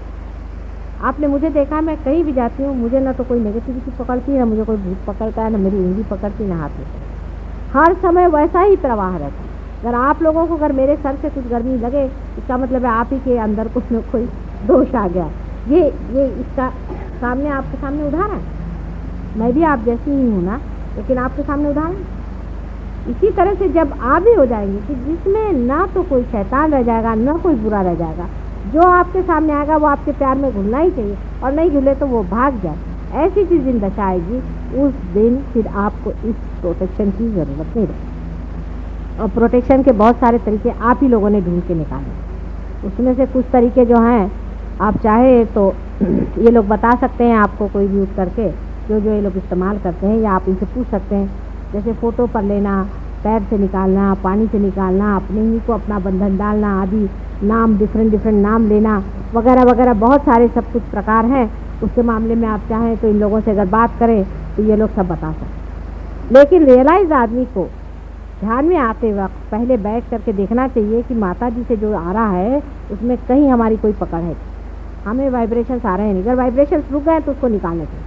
आपने मुझे देखा, मैं कहीं भी जाती हूँ, मुझे ना तो कोई नेगेटिविटी पकड़ती है, ना मुझे कोई भूत पकड़ता है, ना मेरी उंगली पकड़ती, ना हाथ में, हर समय वैसा ही प्रवाह रहता है। अगर आप लोगों को अगर मेरे सर से कुछ गर्मी लगे, इसका मतलब है आप ही के अंदर कुछ न कोई दोष आ गया। ये ये इसका सामने आपके सामने उदाहरण, मैं भी आप जैसी ही हूँ ना, लेकिन आपके सामने उदाहरण। इसी तरह से जब आप भी हो जाएंगे कि जिसमें ना तो कोई शैतान रह जाएगा, ना कोई बुरा रह जाएगा, जो आपके सामने आएगा वो आपके प्यार में घुलना ही चाहिए, और नहीं घुले तो वो भाग जाए, ऐसी चीज़ दिन दशा आएगी, उस दिन फिर आपको इस प्रोटेक्शन की ज़रूरत नहीं रहेगी। और प्रोटेक्शन के बहुत सारे तरीके आप ही लोगों ने ढूंढ के निकाले, उसमें से कुछ तरीके जो हैं आप चाहे तो ये लोग बता सकते हैं आपको, कोई भी यूज़ करके जो जो ये लोग इस्तेमाल करते हैं, या आप इनसे पूछ सकते हैं। जैसे फ़ोटो पर लेना, पैर से निकालना, पानी से निकालना, अपने ही को अपना बंधन डालना आदि, नाम डिफरेंट डिफरेंट नाम लेना वगैरह वगैरह, बहुत सारे सब कुछ प्रकार हैं। उसके मामले में आप चाहें तो इन लोगों से अगर बात करें तो ये लोग सब बता सकते। लेकिन रियलाइज आदमी को ध्यान में आते वक्त पहले बैठ करके देखना चाहिए कि माता जी से जो आ रहा है उसमें कहीं हमारी कोई पकड़ है, हमें वाइब्रेशंस आ रहे हैं नहीं। अगर वाइब्रेशंस रुक गए तो उसको निकालना चाहिए।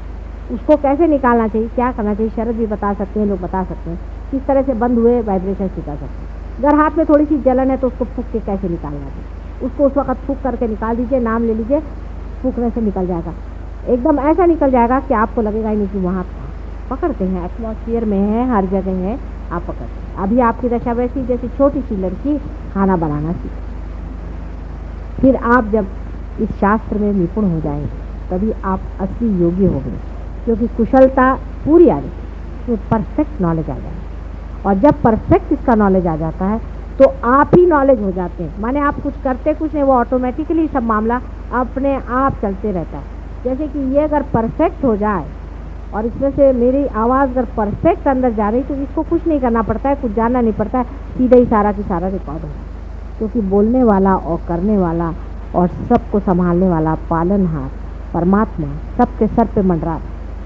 उसको कैसे निकालना चाहिए, क्या करना चाहिए, शरद भी बता सकते हैं, लोग बता सकते हैं किस तरह से बंद हुए वाइब्रेशन सिखा सकते हैं। अगर हाथ में थोड़ी सी जलन है तो उसको फूंक के कैसे निकालना चाहिए, उसको उस वक्त फूंक करके निकाल दीजिए, नाम ले लीजिए, फूंकने से निकल जाएगा, एकदम ऐसा निकल जाएगा कि आपको लगेगा ही नहीं कि वहाँ पकड़ते हैं, एटमॉस्फेयर में है, हर जगह है, आप पकड़ते हैं। अभी आपकी दशा वैसी जैसी छोटी सी लड़की खाना बनाना सीखे, फिर आप जब इस शास्त्र में निपुण हो जाएंगे तभी आप असली योगी होंगे, क्योंकि कुशलता पूरी आ जाती है, तो परफेक्ट नॉलेज आ जाएगा। और जब परफेक्ट इसका नॉलेज आ जाता है तो आप ही नॉलेज हो जाते हैं, माने आप कुछ करते कुछ नहीं, वो ऑटोमेटिकली सब मामला अपने आप चलते रहता है। जैसे कि ये अगर परफेक्ट हो जाए और इसमें से मेरी आवाज़ अगर परफेक्ट अंदर जा रही तो इसको कुछ नहीं करना पड़ता है, कुछ जानना नहीं पड़ता है, सीधा ही सारा की सारा रिकॉर्ड हो, क्योंकि बोलने वाला और करने वाला और सबको संभालने वाला पालनहार परमात्मा सबके सर पे मंडरा।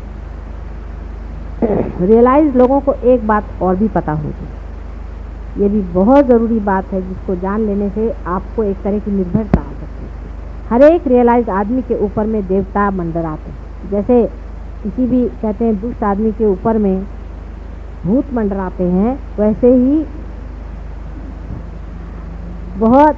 रियलाइज लोगों को एक बात और भी पता होगी, ये भी बहुत ज़रूरी बात है जिसको जान लेने से आपको एक तरह की निर्भरता आ सकती है। हर एक रियलाइज आदमी के ऊपर में देवता मंडराते हैं, जैसे किसी भी कहते हैं दुष्ट आदमी के ऊपर में भूत मंडराते हैं, वैसे ही बहुत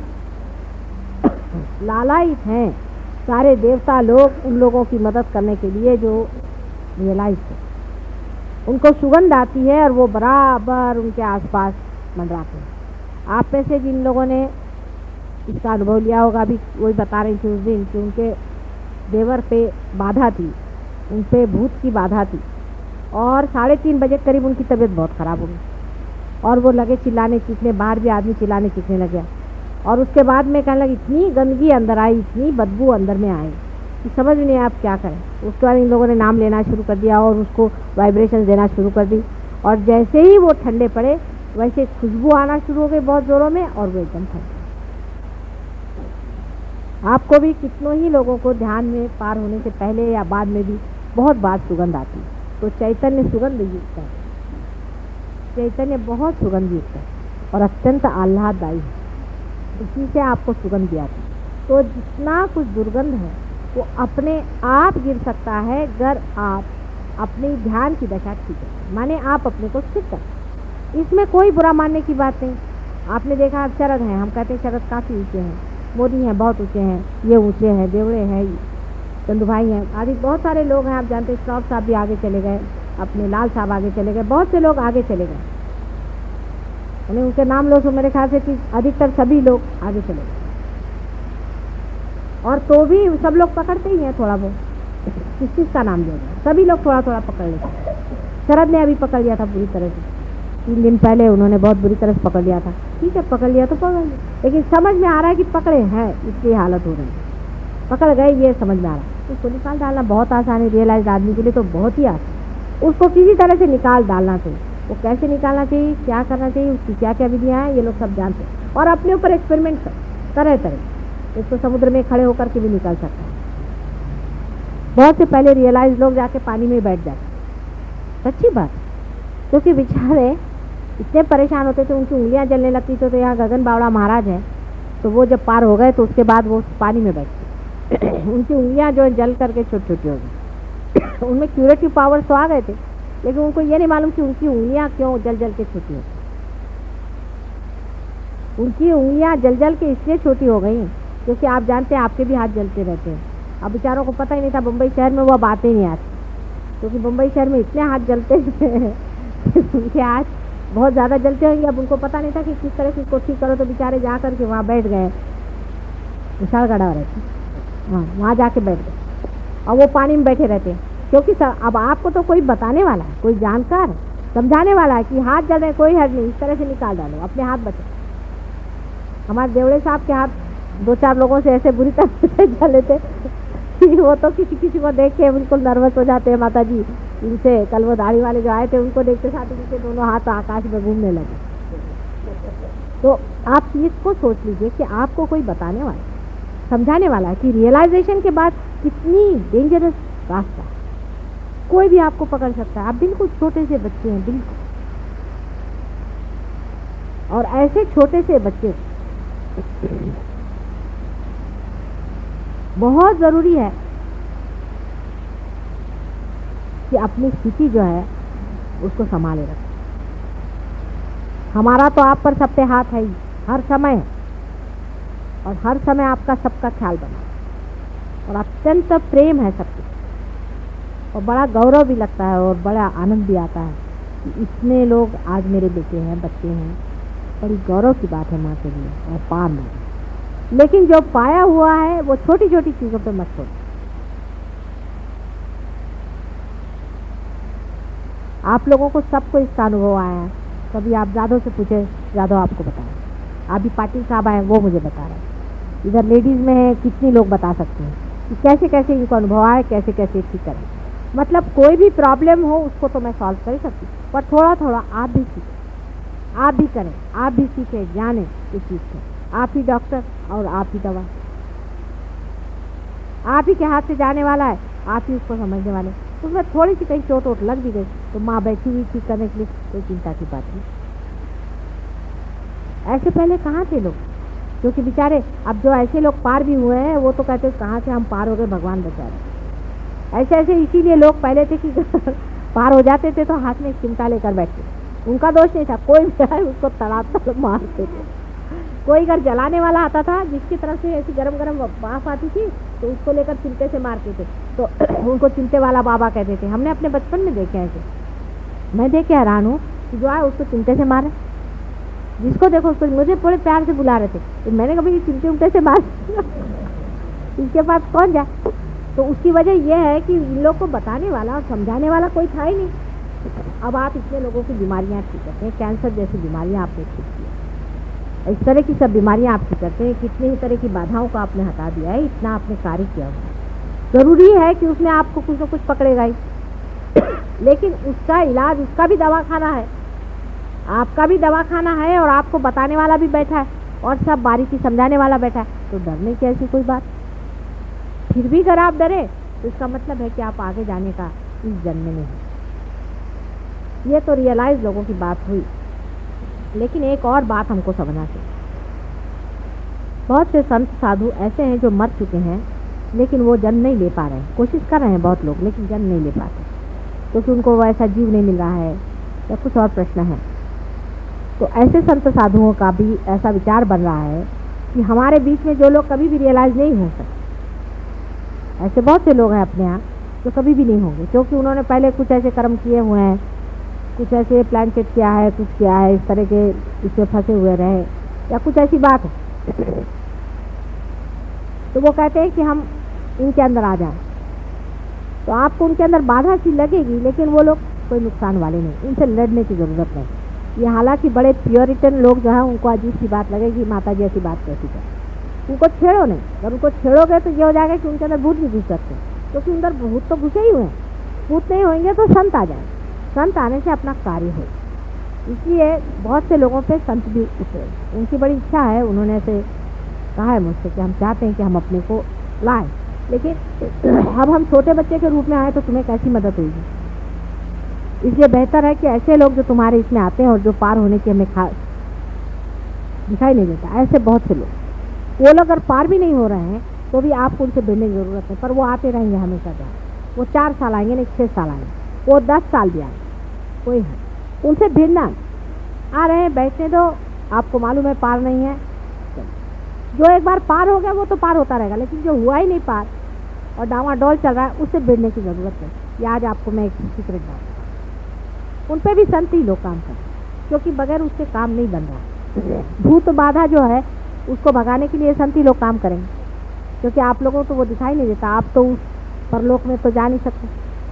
लालायित हैं सारे देवता लोग उन लोगों की मदद करने के लिए जो रियलाइज है, उनको सुगंध आती है और वो बराबर उनके आसपास मंडराते हैं। आप में से जिन लोगों ने इसका अनुभव लिया होगा, अभी वही बता रही थी उस दिन कि उनके देवर पे बाधा थी, उन पे भूत की बाधा थी और साढ़े तीन बजे करीब उनकी तबीयत बहुत ख़राब हो गई और वो लगे चिल्लाने चीखने, बाहर भी आदमी चिल्लाने चीखने लग गया और उसके बाद में कहने लगी इतनी गंदगी अंदर आई, इतनी बदबू अंदर में आई कि समझ नहीं आप क्या करें। उसके बाद इन लोगों ने नाम लेना शुरू कर दिया और उसको वाइब्रेशन देना शुरू कर दी और जैसे ही वो ठंडे पड़े वैसे खुशबू आना शुरू हो गई बहुत ज़ोरों में और वो एकदम ठंडे। आपको भी कितनों ही लोगों को ध्यान में पार होने से पहले या बाद में भी बहुत बार सुगंध आती है, तो चैतन्य सुगंध युक्त है, चैतन्य बहुत सुगंध युक्त है और अत्यंत आह्लाददायी है, इसी से आपको सुगंध भी आती है। तो जितना कुछ दुर्गंध है वो अपने आप गिर सकता है अगर आप अपनी ध्यान की दशा ठीक है, माने आप अपने को स्थिर कर, इसमें कोई बुरा मानने की बात नहीं। आपने देखा आप शरद हैं, हम कहते हैं शरद काफ़ी ऊँचे हैं, मोदी हैं बहुत ऊँचे हैं, ये ऊँचे हैं, देवड़े हैं, चंदू भाई हैं, आदि बहुत सारे लोग हैं। आप जानते हैं श्रॉफ साहब भी आगे चले गए, अपने लाल साहब आगे चले गए, बहुत से लोग आगे चले गए, यानी उनके नाम लो तो मेरे ख्याल से कि अधिकतर सभी लोग आगे चले गए और तो भी सब लोग पकड़ते ही हैं थोड़ा बहुत, किस चीज़ का नाम लेंगे, सभी लोग थोड़ा थोड़ा पकड़ लेते हैं। शरद ने अभी पकड़ लिया था पूरी तरह से, तीन दिन पहले उन्होंने बहुत बुरी तरह से पकड़ लिया था, ठीक है पकड़ लिया तो पकड़ लिया, लेकिन समझ में आ रहा है कि पकड़े हैं इसकी हालत हो रही है, पकड़ गए ये समझ में आ रहा है, उसको निकाल डालना बहुत आसान है। रियलाइज आदमी के लिए तो बहुत ही आसान, उसको किसी तरह से निकाल डालना चाहिए। वो कैसे निकालना चाहिए, क्या करना चाहिए, उसकी क्या क्या विधियाँ हैं, ये लोग सब जानते हैं और अपने ऊपर एक्सपेरिमेंट कर तरह तरह, इसको समुद्र में खड़े होकर के भी निकाल सकता है। बहुत से पहले रियलाइज लोग जाके पानी में बैठ जाते, सच्ची बात, क्योंकि बेचारे इतने परेशान होते थे, उनकी उंगलियां जलने लगती थी। तो यहाँ गगन बावड़ा महाराज हैं, तो वो जब पार हो गए तो उसके बाद वो पानी में बैठते उनकी उंगलियां जो जल करके छोटी छोटी हो गई उनमें क्यूरेटिव पावर्स तो आ गए थे, लेकिन उनको ये नहीं मालूम कि उनकी उंगलियां क्यों जल जल के छोटी हो गई। उनकी उंगलियां जल जल के इसलिए छोटी हो गई क्योंकि आप जानते हैं आपके भी हाथ जलते रहते हैं। अब बेचारों को पता ही नहीं था, मुंबई शहर में वो बातें ही नहीं आती, क्योंकि मुंबई शहर में इतने हाथ जलते हैं उनके हाथ बहुत ज़्यादा जलते होंगे। अब उनको पता नहीं था कि किस तरह से इसको ठीक करो, तो बेचारे जा कर के वहाँ बैठ गए, विशाल गढ़ा रहते, हाँ वहाँ जाके बैठ गए और वो पानी में बैठे रहते हैं, क्योंकि सर अब आपको तो कोई बताने वाला है, कोई जानकार समझाने वाला है कि हाथ जल रहे, कोई हर्ज नहीं, इस तरह से निकाल डालो, अपने हाथ बचाओ। हमारे देवड़े साहब के हाथ दो चार लोगों से ऐसे बुरी तरह से जले थे कि वो तो किसी किसी को देख के बिल्कुल नर्वस हो जाते हैं। माता जी इनसे कल वो दाढ़ी वाले जो आए थे उनको देखते साथ उनके दोनों हाथ आकाश में घूमने लगे। तो आप चीज़ को सोच लीजिए कि आपको कोई बताने वाला, समझाने वाला है कि रियलाइजेशन के बाद कितनी डेंजरस रास्ता है, कोई भी आपको पकड़ सकता है। आप बिल्कुल छोटे से बच्चे हैं बिल्कुल, और ऐसे छोटे से बच्चे बहुत ज़रूरी है कि अपनी स्थिति जो है उसको संभाले रखें। हमारा तो आप पर सब पे हाथ है ही, हर समय है, और हर समय आपका सबका ख्याल बना, और अत्यंत प्रेम है सबके, और बड़ा गौरव भी लगता है और बड़ा आनंद भी आता है कि इतने लोग आज मेरे बेटे हैं, बच्चे हैं। बड़ी गौरव की बात है माँ के लिए और पार में। लेकिन जो पाया हुआ है वो छोटी छोटी चीज़ों पे मत छोड़ो। आप लोगों को सबको इसका अनुभव आया है। कभी आप जादव से पूछे, जादव आपको बताया। अभी पाटिल साहब आए, वो मुझे बता रहे हैं। इधर लेडीज़ में है, कितनी लोग बता सकते हैं कि कैसे कैसे इनको अनुभव आए, कैसे कैसे ठीक करें। मतलब कोई भी प्रॉब्लम हो उसको तो मैं सॉल्व कर ही सकती हूँ, पर थोड़ा थोड़ा आप भी सीखें, आप भी करें, आप भी सीखें, जानें इस चीज़ को। आप ही डॉक्टर और आप ही दवा, आप ही के हाथ से जाने वाला है, आप ही उसको समझने वाले। उसमें थोड़ी सी कहीं चोट वोट लग भी गई तो माँ बैठी हुई ठीक करने के लिए, कोई चिंता की बात नहीं। ऐसे पहले कहाँ थे लोग, क्योंकि बेचारे अब जो ऐसे लोग पार भी हुए हैं वो तो कहते हैं कहाँ से हम पार हो गए, भगवान बचा रहे। ऐसे ऐसे इसीलिए लोग पहले थे कि पार हो जाते थे तो हाथ में चिमटा लेकर बैठते। उनका दोष नहीं था, कोई भी आए उसको तड़ातड़ मारते थे। कोई घर जलाने वाला आता था जिसकी तरफ से ऐसी गरम गरम भाप आती थी तो उसको लेकर चिमटे से मारते थे, तो उनको चिमटे वाला बाबा कहते थे। हमने अपने बचपन में देखे ऐसे, मैं देख के हैरान हूँ कि जो आए उसको चिमटे से मारे, जिसको देखो उसको। मुझे बड़े प्यार से बुला रहे थे, तो मैंने कभी चिमटे उमटे से मार इसके पास कौन जाए। तो उसकी वजह यह है कि इन लोग को बताने वाला और समझाने वाला कोई था ही नहीं। अब आप इतने लोगों की बीमारियाँ ठीक करते हैं, कैंसर जैसी बीमारियाँ आपने ठीक की, इस तरह की सब बीमारियां आप ठीक करते हैं। कितने ही तरह की बाधाओं को आपने हटा दिया है, इतना आपने कार्य किया हुआ है। ज़रूरी है कि उसमें आपको कुछ न कुछ पकड़ेगा ही, लेकिन उसका इलाज, उसका भी दवाखाना है, आपका भी दवाखाना है, और आपको बताने वाला भी बैठा है और सब बारीकी समझाने वाला बैठा है। तो डरने की ऐसी कोई बात। फिर भी अगर आप डरे तो इसका मतलब है कि आप आगे जाने का इस जन्म में नहीं। ये तो रियलाइज लोगों की बात हुई। लेकिन एक और बात हमको समझना चाहिए, बहुत से संत साधु ऐसे हैं जो मर चुके हैं लेकिन वो जन्म नहीं ले पा रहे हैं। कोशिश कर रहे हैं बहुत लोग, लेकिन जन्म नहीं ले पाते क्योंकि तो उनको वैसा जीव नहीं मिल रहा है या कुछ और प्रश्न है। तो ऐसे संत साधुओं का भी ऐसा विचार बन रहा है कि हमारे बीच में जो लोग कभी भी रियलाइज नहीं हो सकते, ऐसे बहुत से लोग हैं अपने यहाँ जो कभी भी नहीं होंगे, क्योंकि उन्होंने पहले कुछ ऐसे कर्म किए हुए हैं, कुछ ऐसे प्लान चेट किया है, कुछ किया है, इस तरह के इसमें फंसे हुए रहे या कुछ ऐसी बात है। तो वो कहते हैं कि हम इनके अंदर आ जाएं, तो आपको उनके अंदर बाधा सी लगेगी, लेकिन वो लोग कोई नुकसान वाले नहीं, उनसे लड़ने की ज़रूरत नहीं। ये हालांकि बड़े प्योरिटन लोग जो हैं उनको अजीब सी बात लगेगी, माता जी ऐसी बात कैसी कर, उनको छेड़ो नहीं। अगर उनको छेड़ोगे तो ये हो जाएगा कि उनके अंदर भूत भी घुस सकते हैं, क्योंकि अंदर भूत तो घुसे ही हुए हैं। भूत नहीं होंगे तो संत आ जाए, संत आने से अपना कार्य हो। इसलिए बहुत से लोगों पे संत भी उतरे, उनकी बड़ी इच्छा है, उन्होंने ऐसे कहा है मुझसे कि हम चाहते हैं कि हम अपने को लाएं, लेकिन अब हम छोटे बच्चे के रूप में आए तो तुम्हें कैसी मदद होगी। इसलिए बेहतर है कि ऐसे लोग जो तुम्हारे इसमें आते हैं और जो पार होने की हमें खा दिखाई नहीं देता, ऐसे बहुत से लोग, वो लोग अगर पार भी नहीं हो रहे हैं तो भी आपको उनसे भिड़ने की ज़रूरत है, पर वो आते रहेंगे हमेशा। जहाँ वो चार साल आएंगे, नहीं छः साल आएंगे, वो दस साल भी आएंगे, कोई है उनसे भिड़ना। आ रहे हैं, बैठने दो, आपको मालूम है पार नहीं है। जो एक बार पार हो गया वो तो पार होता रहेगा, लेकिन जो हुआ ही नहीं पार और डावाडोल चल रहा है उससे भिड़ने की ज़रूरत है। ये आज आपको मैं एक सीक्रेट बात, उन पर भी संत ही लोग काम करें, क्योंकि बगैर उससे काम नहीं बन रहा। भूत बाधा जो है उसको भगाने के लिए संत ही लोग काम करेंगे, क्योंकि आप लोगों को तो वो दिखाई नहीं देता, आप तो उस परलोक में तो जा नहीं सकते,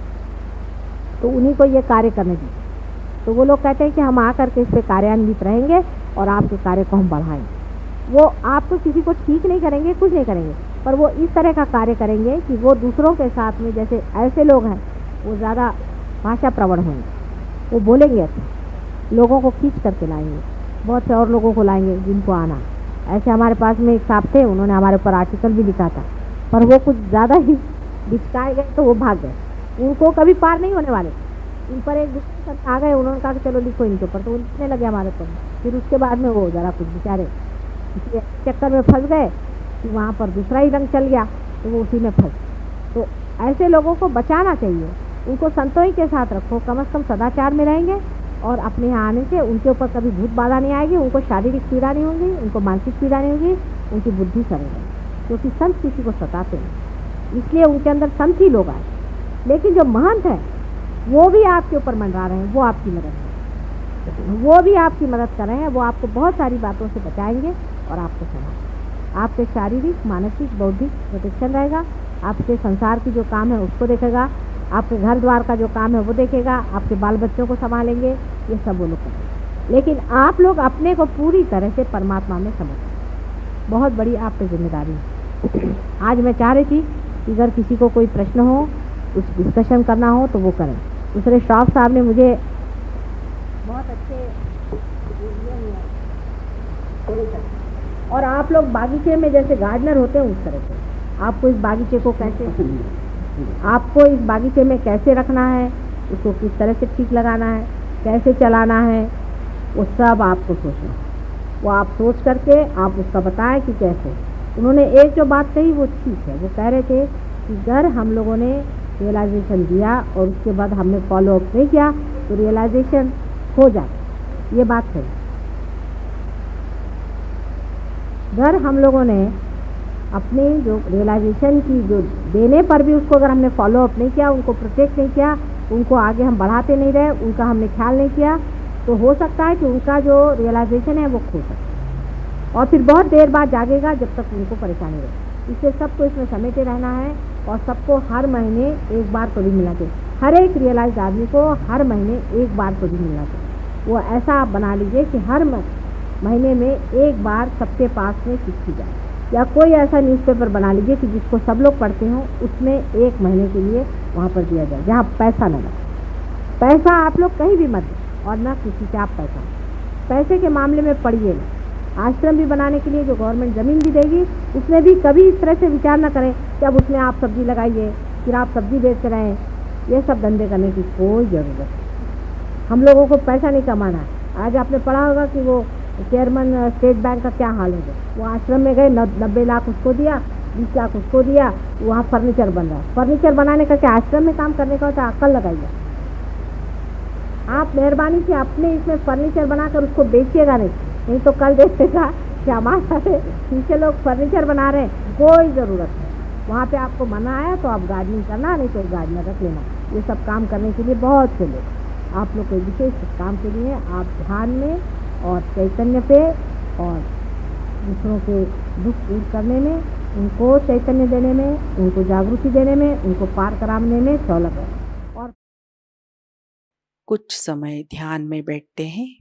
तो उन्हीं को ये कार्य करने दीजिए। तो वो लोग कहते हैं कि हम आकर के इस पर कार्यान्वित रहेंगे और आपके कार्य को हम बढ़ाएंगे। वो आपको किसी को ठीक नहीं करेंगे, कुछ नहीं करेंगे, पर वो इस तरह का कार्य करेंगे कि वो दूसरों के साथ में, जैसे ऐसे लोग हैं वो ज़्यादा भाषा प्रवण होंगे, वो बोलेंगे, लोगों को खींच करके लाएंगे, बहुत से और लोगों को लाएंगे जिनको आना। ऐसे हमारे पास में एक साहब थे, उन्होंने हमारे ऊपर आर्टिकल भी लिखा था, पर वो कुछ ज़्यादा ही बिचकाए गए तो वो भाग गए। उनको कभी पार नहीं होने वाले, इन पर एक दूसरे आ गए, उन्होंने कहा कि चलो लिखो इनके ऊपर, तो लिखने लगे हमारे ऊपर। फिर उसके बाद में वो ज़रा कुछ बेचारे चक्कर में फंस गए कि वहाँ पर दूसरा ही रंग चल गया, तो वो उसी में फंस। तो ऐसे लोगों को बचाना चाहिए, उनको संतों के साथ रखो, कम से कम सदाचार में रहेंगे और अपने यहाँ आने से उनके ऊपर कभी भूत बाधा नहीं आएगी, उनको शारीरिक पीड़ा नहीं होगी, उनको मानसिक पीड़ा नहीं होगी, उनकी बुद्धि सरल है, क्योंकि संत किसी को सताते नहीं, इसलिए उनके अंदर संत ही लोग आए। लेकिन जो महंत है वो भी आपके ऊपर मंडरा रहे हैं, वो आपकी मदद करें, वो भी आपकी मदद कर रहे हैं, वो आपको बहुत सारी बातों से बचाएंगे और आपको सलाह, आपके शारीरिक मानसिक बौद्धिक प्रोटेक्शन रहेगा, आपके संसार की जो काम है उसको देखेगा, आपके घर द्वार का जो काम है वो देखेगा, आपके बाल बच्चों को संभालेंगे, ये सब वो लोग करेंगे। लेकिन आप लोग अपने को पूरी तरह से परमात्मा में समझें, बहुत बड़ी आप पे जिम्मेदारी है। आज मैं चाह रही थी कि अगर किसी को कोई प्रश्न हो, कुछ डिस्कशन करना हो तो वो करें। दूसरे श्रॉफ साहब ने मुझे बहुत अच्छे और आप लोग बागीचे में जैसे गार्डनर होते हैं उस तरह से आपको इस बागीचे को कैसे आपको इस बागीचे में कैसे रखना है, उसको किस तरह से ठीक लगाना है, कैसे चलाना है, वो सब आपको सोचना है। वो आप सोच करके आप उसका बताएं कि कैसे। उन्होंने एक जो बात कही वो ठीक है, वो कह रहे थे कि अगर हम लोगों ने रियलाइजेशन दिया और उसके बाद हमने फॉलो अप नहीं किया तो रियलाइजेशन हो जाए, ये बात है। अगर हम लोगों ने अपनी जो रियलाइजेशन की जो देने पर भी उसको अगर हमने फॉलो अप नहीं किया, उनको प्रोटेक्ट नहीं किया, उनको आगे हम बढ़ाते नहीं रहे, उनका हमने ख्याल नहीं किया, तो हो सकता है कि उनका जो रियलाइजेशन है वो खो सकता है और फिर बहुत देर बाद जागेगा जब तक उनको परेशानी रहे। इसलिए सबको इसमें समेटे रहना है और सबको हर महीने एक बार तो भी मिलना चाहिए। हर एक रियलाइज आदमी को हर महीने एक बार तो भी मिलना चाहिए। वो ऐसा आप बना लीजिए कि हर महीने में एक बार सबके पास में चिट्ठी जाए, या कोई ऐसा न्यूज़पेपर बना लीजिए कि जिसको सब लोग पढ़ते हों, उसमें एक महीने के लिए वहाँ पर दिया जाए जहाँ पैसा न लगे। पैसा आप लोग कहीं भी मत दें और ना किसी से आप पैसा पैसे के मामले में पढ़िए ना। आश्रम भी बनाने के लिए जो गवर्नमेंट ज़मीन भी देगी उसमें भी कभी इस तरह से विचार ना करें कि अब उसमें आप सब्जी लगाइए फिर आप सब्जी बेच रहे हैं। ये सब धंधे करने की कोई ज़रूरत नहीं। हम लोगों को पैसा नहीं कमाना है। आज आपने पढ़ा होगा कि वो चेयरमैन स्टेट बैंक का क्या हाल है, वो आश्रम में गए, नब्बे लाख उसको दिया, बीस लाख उसको दिया, वहाँ फर्नीचर बन रहा है। फर्नीचर बनाने का क्या आश्रम में काम करने का होता है? अक्ल लगाइए आप, मेहरबानी से अपने इसमें फर्नीचर बनाकर उसको बेचिएगा नहीं, नहीं तो कल देखिएगा कि हमारे पीछे लोग फर्नीचर बना रहे हैं, कोई ज़रूरत नहीं। वहाँ पे आपको मना आया तो आप गार्डनिंग करना, नहीं तो गार्डनर रख लेना। ये सब काम करने के लिए बहुत से लोग, आप लोग कोई विशेष काम के लिए आप ध्यान में और चैतन्य पे और दूसरों के दुख दूर करने में, उनको चैतन्य देने में, उनको जागृति देने में, उनको पार कराने में सौलभ है। और कुछ समय ध्यान में बैठते हैं।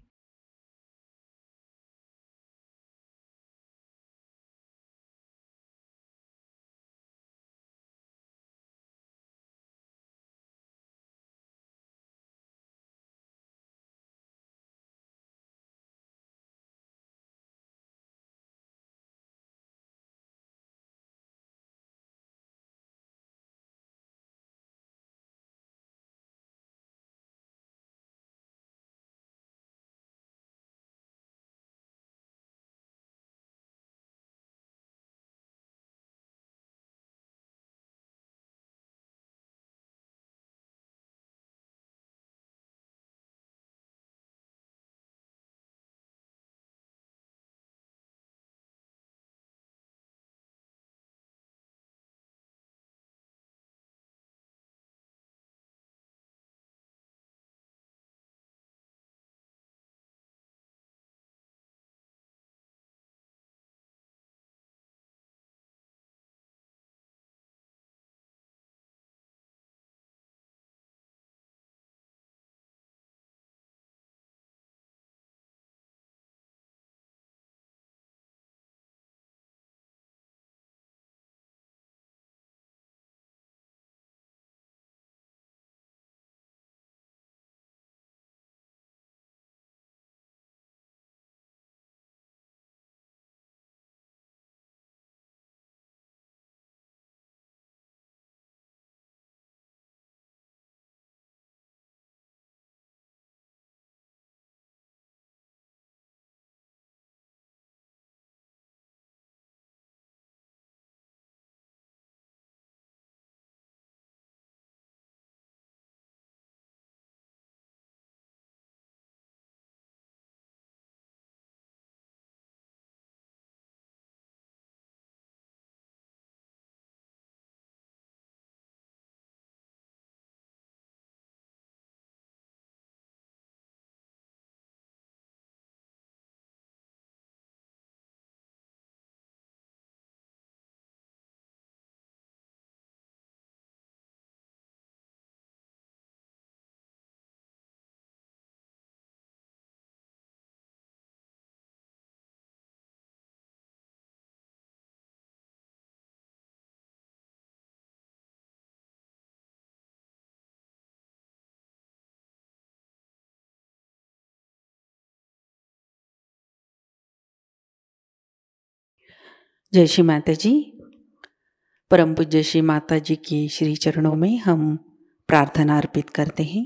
जय श्री माता जी। परम पूज्य श्री माता जी की श्री चरणों में हम प्रार्थना अर्पित करते हैं।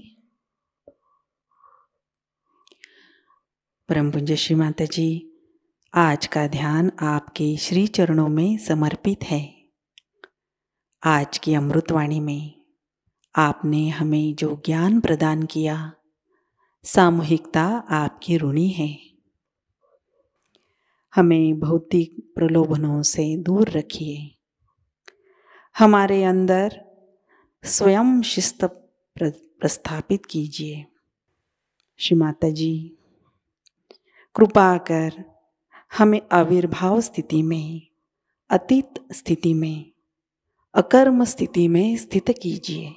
परम पूज्य श्री माता जी, आज का ध्यान आपके श्री चरणों में समर्पित है। आज की अमृतवाणी में आपने हमें जो ज्ञान प्रदान किया, सामूहिकता आपकी ऋणी है। हमें भौतिक प्रलोभनों से दूर रखिए। हमारे अंदर स्वयं शिस्त प्रस्थापित कीजिए। श्री माता जी, कृपा कर हमें आविर्भाव स्थिति में, अतीत स्थिति में, अकर्म स्थिति में स्थित कीजिए।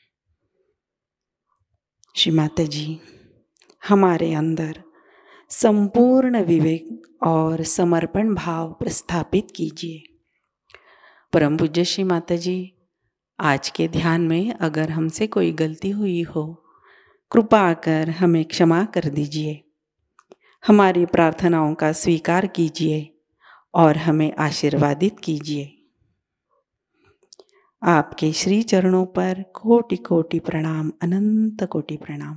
श्री माता जी, हमारे अंदर संपूर्ण विवेक और समर्पण भाव प्रस्थापित कीजिए। परम पूज्य श्री माता जी, आज के ध्यान में अगर हमसे कोई गलती हुई हो, कृपा कर हमें क्षमा कर दीजिए। हमारी प्रार्थनाओं का स्वीकार कीजिए और हमें आशीर्वादित कीजिए। आपके श्री चरणों पर कोटि कोटि प्रणाम, अनंत कोटि प्रणाम।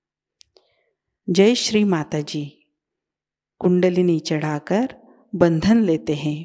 जय श्री माता जी। कुंडलिनी चढ़ाकर बंधन लेते हैं।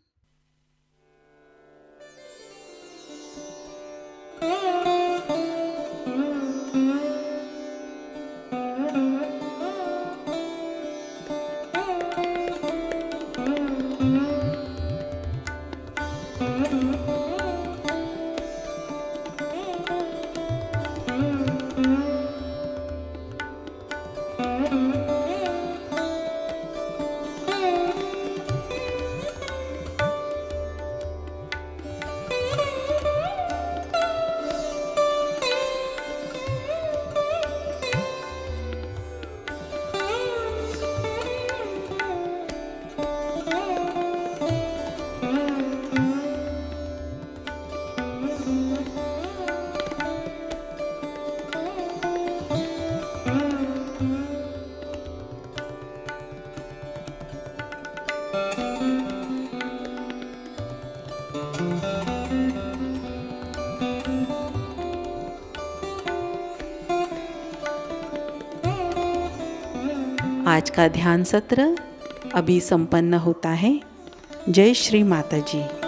आज का ध्यान सत्र अभी संपन्न होता है। जय श्री माता जी।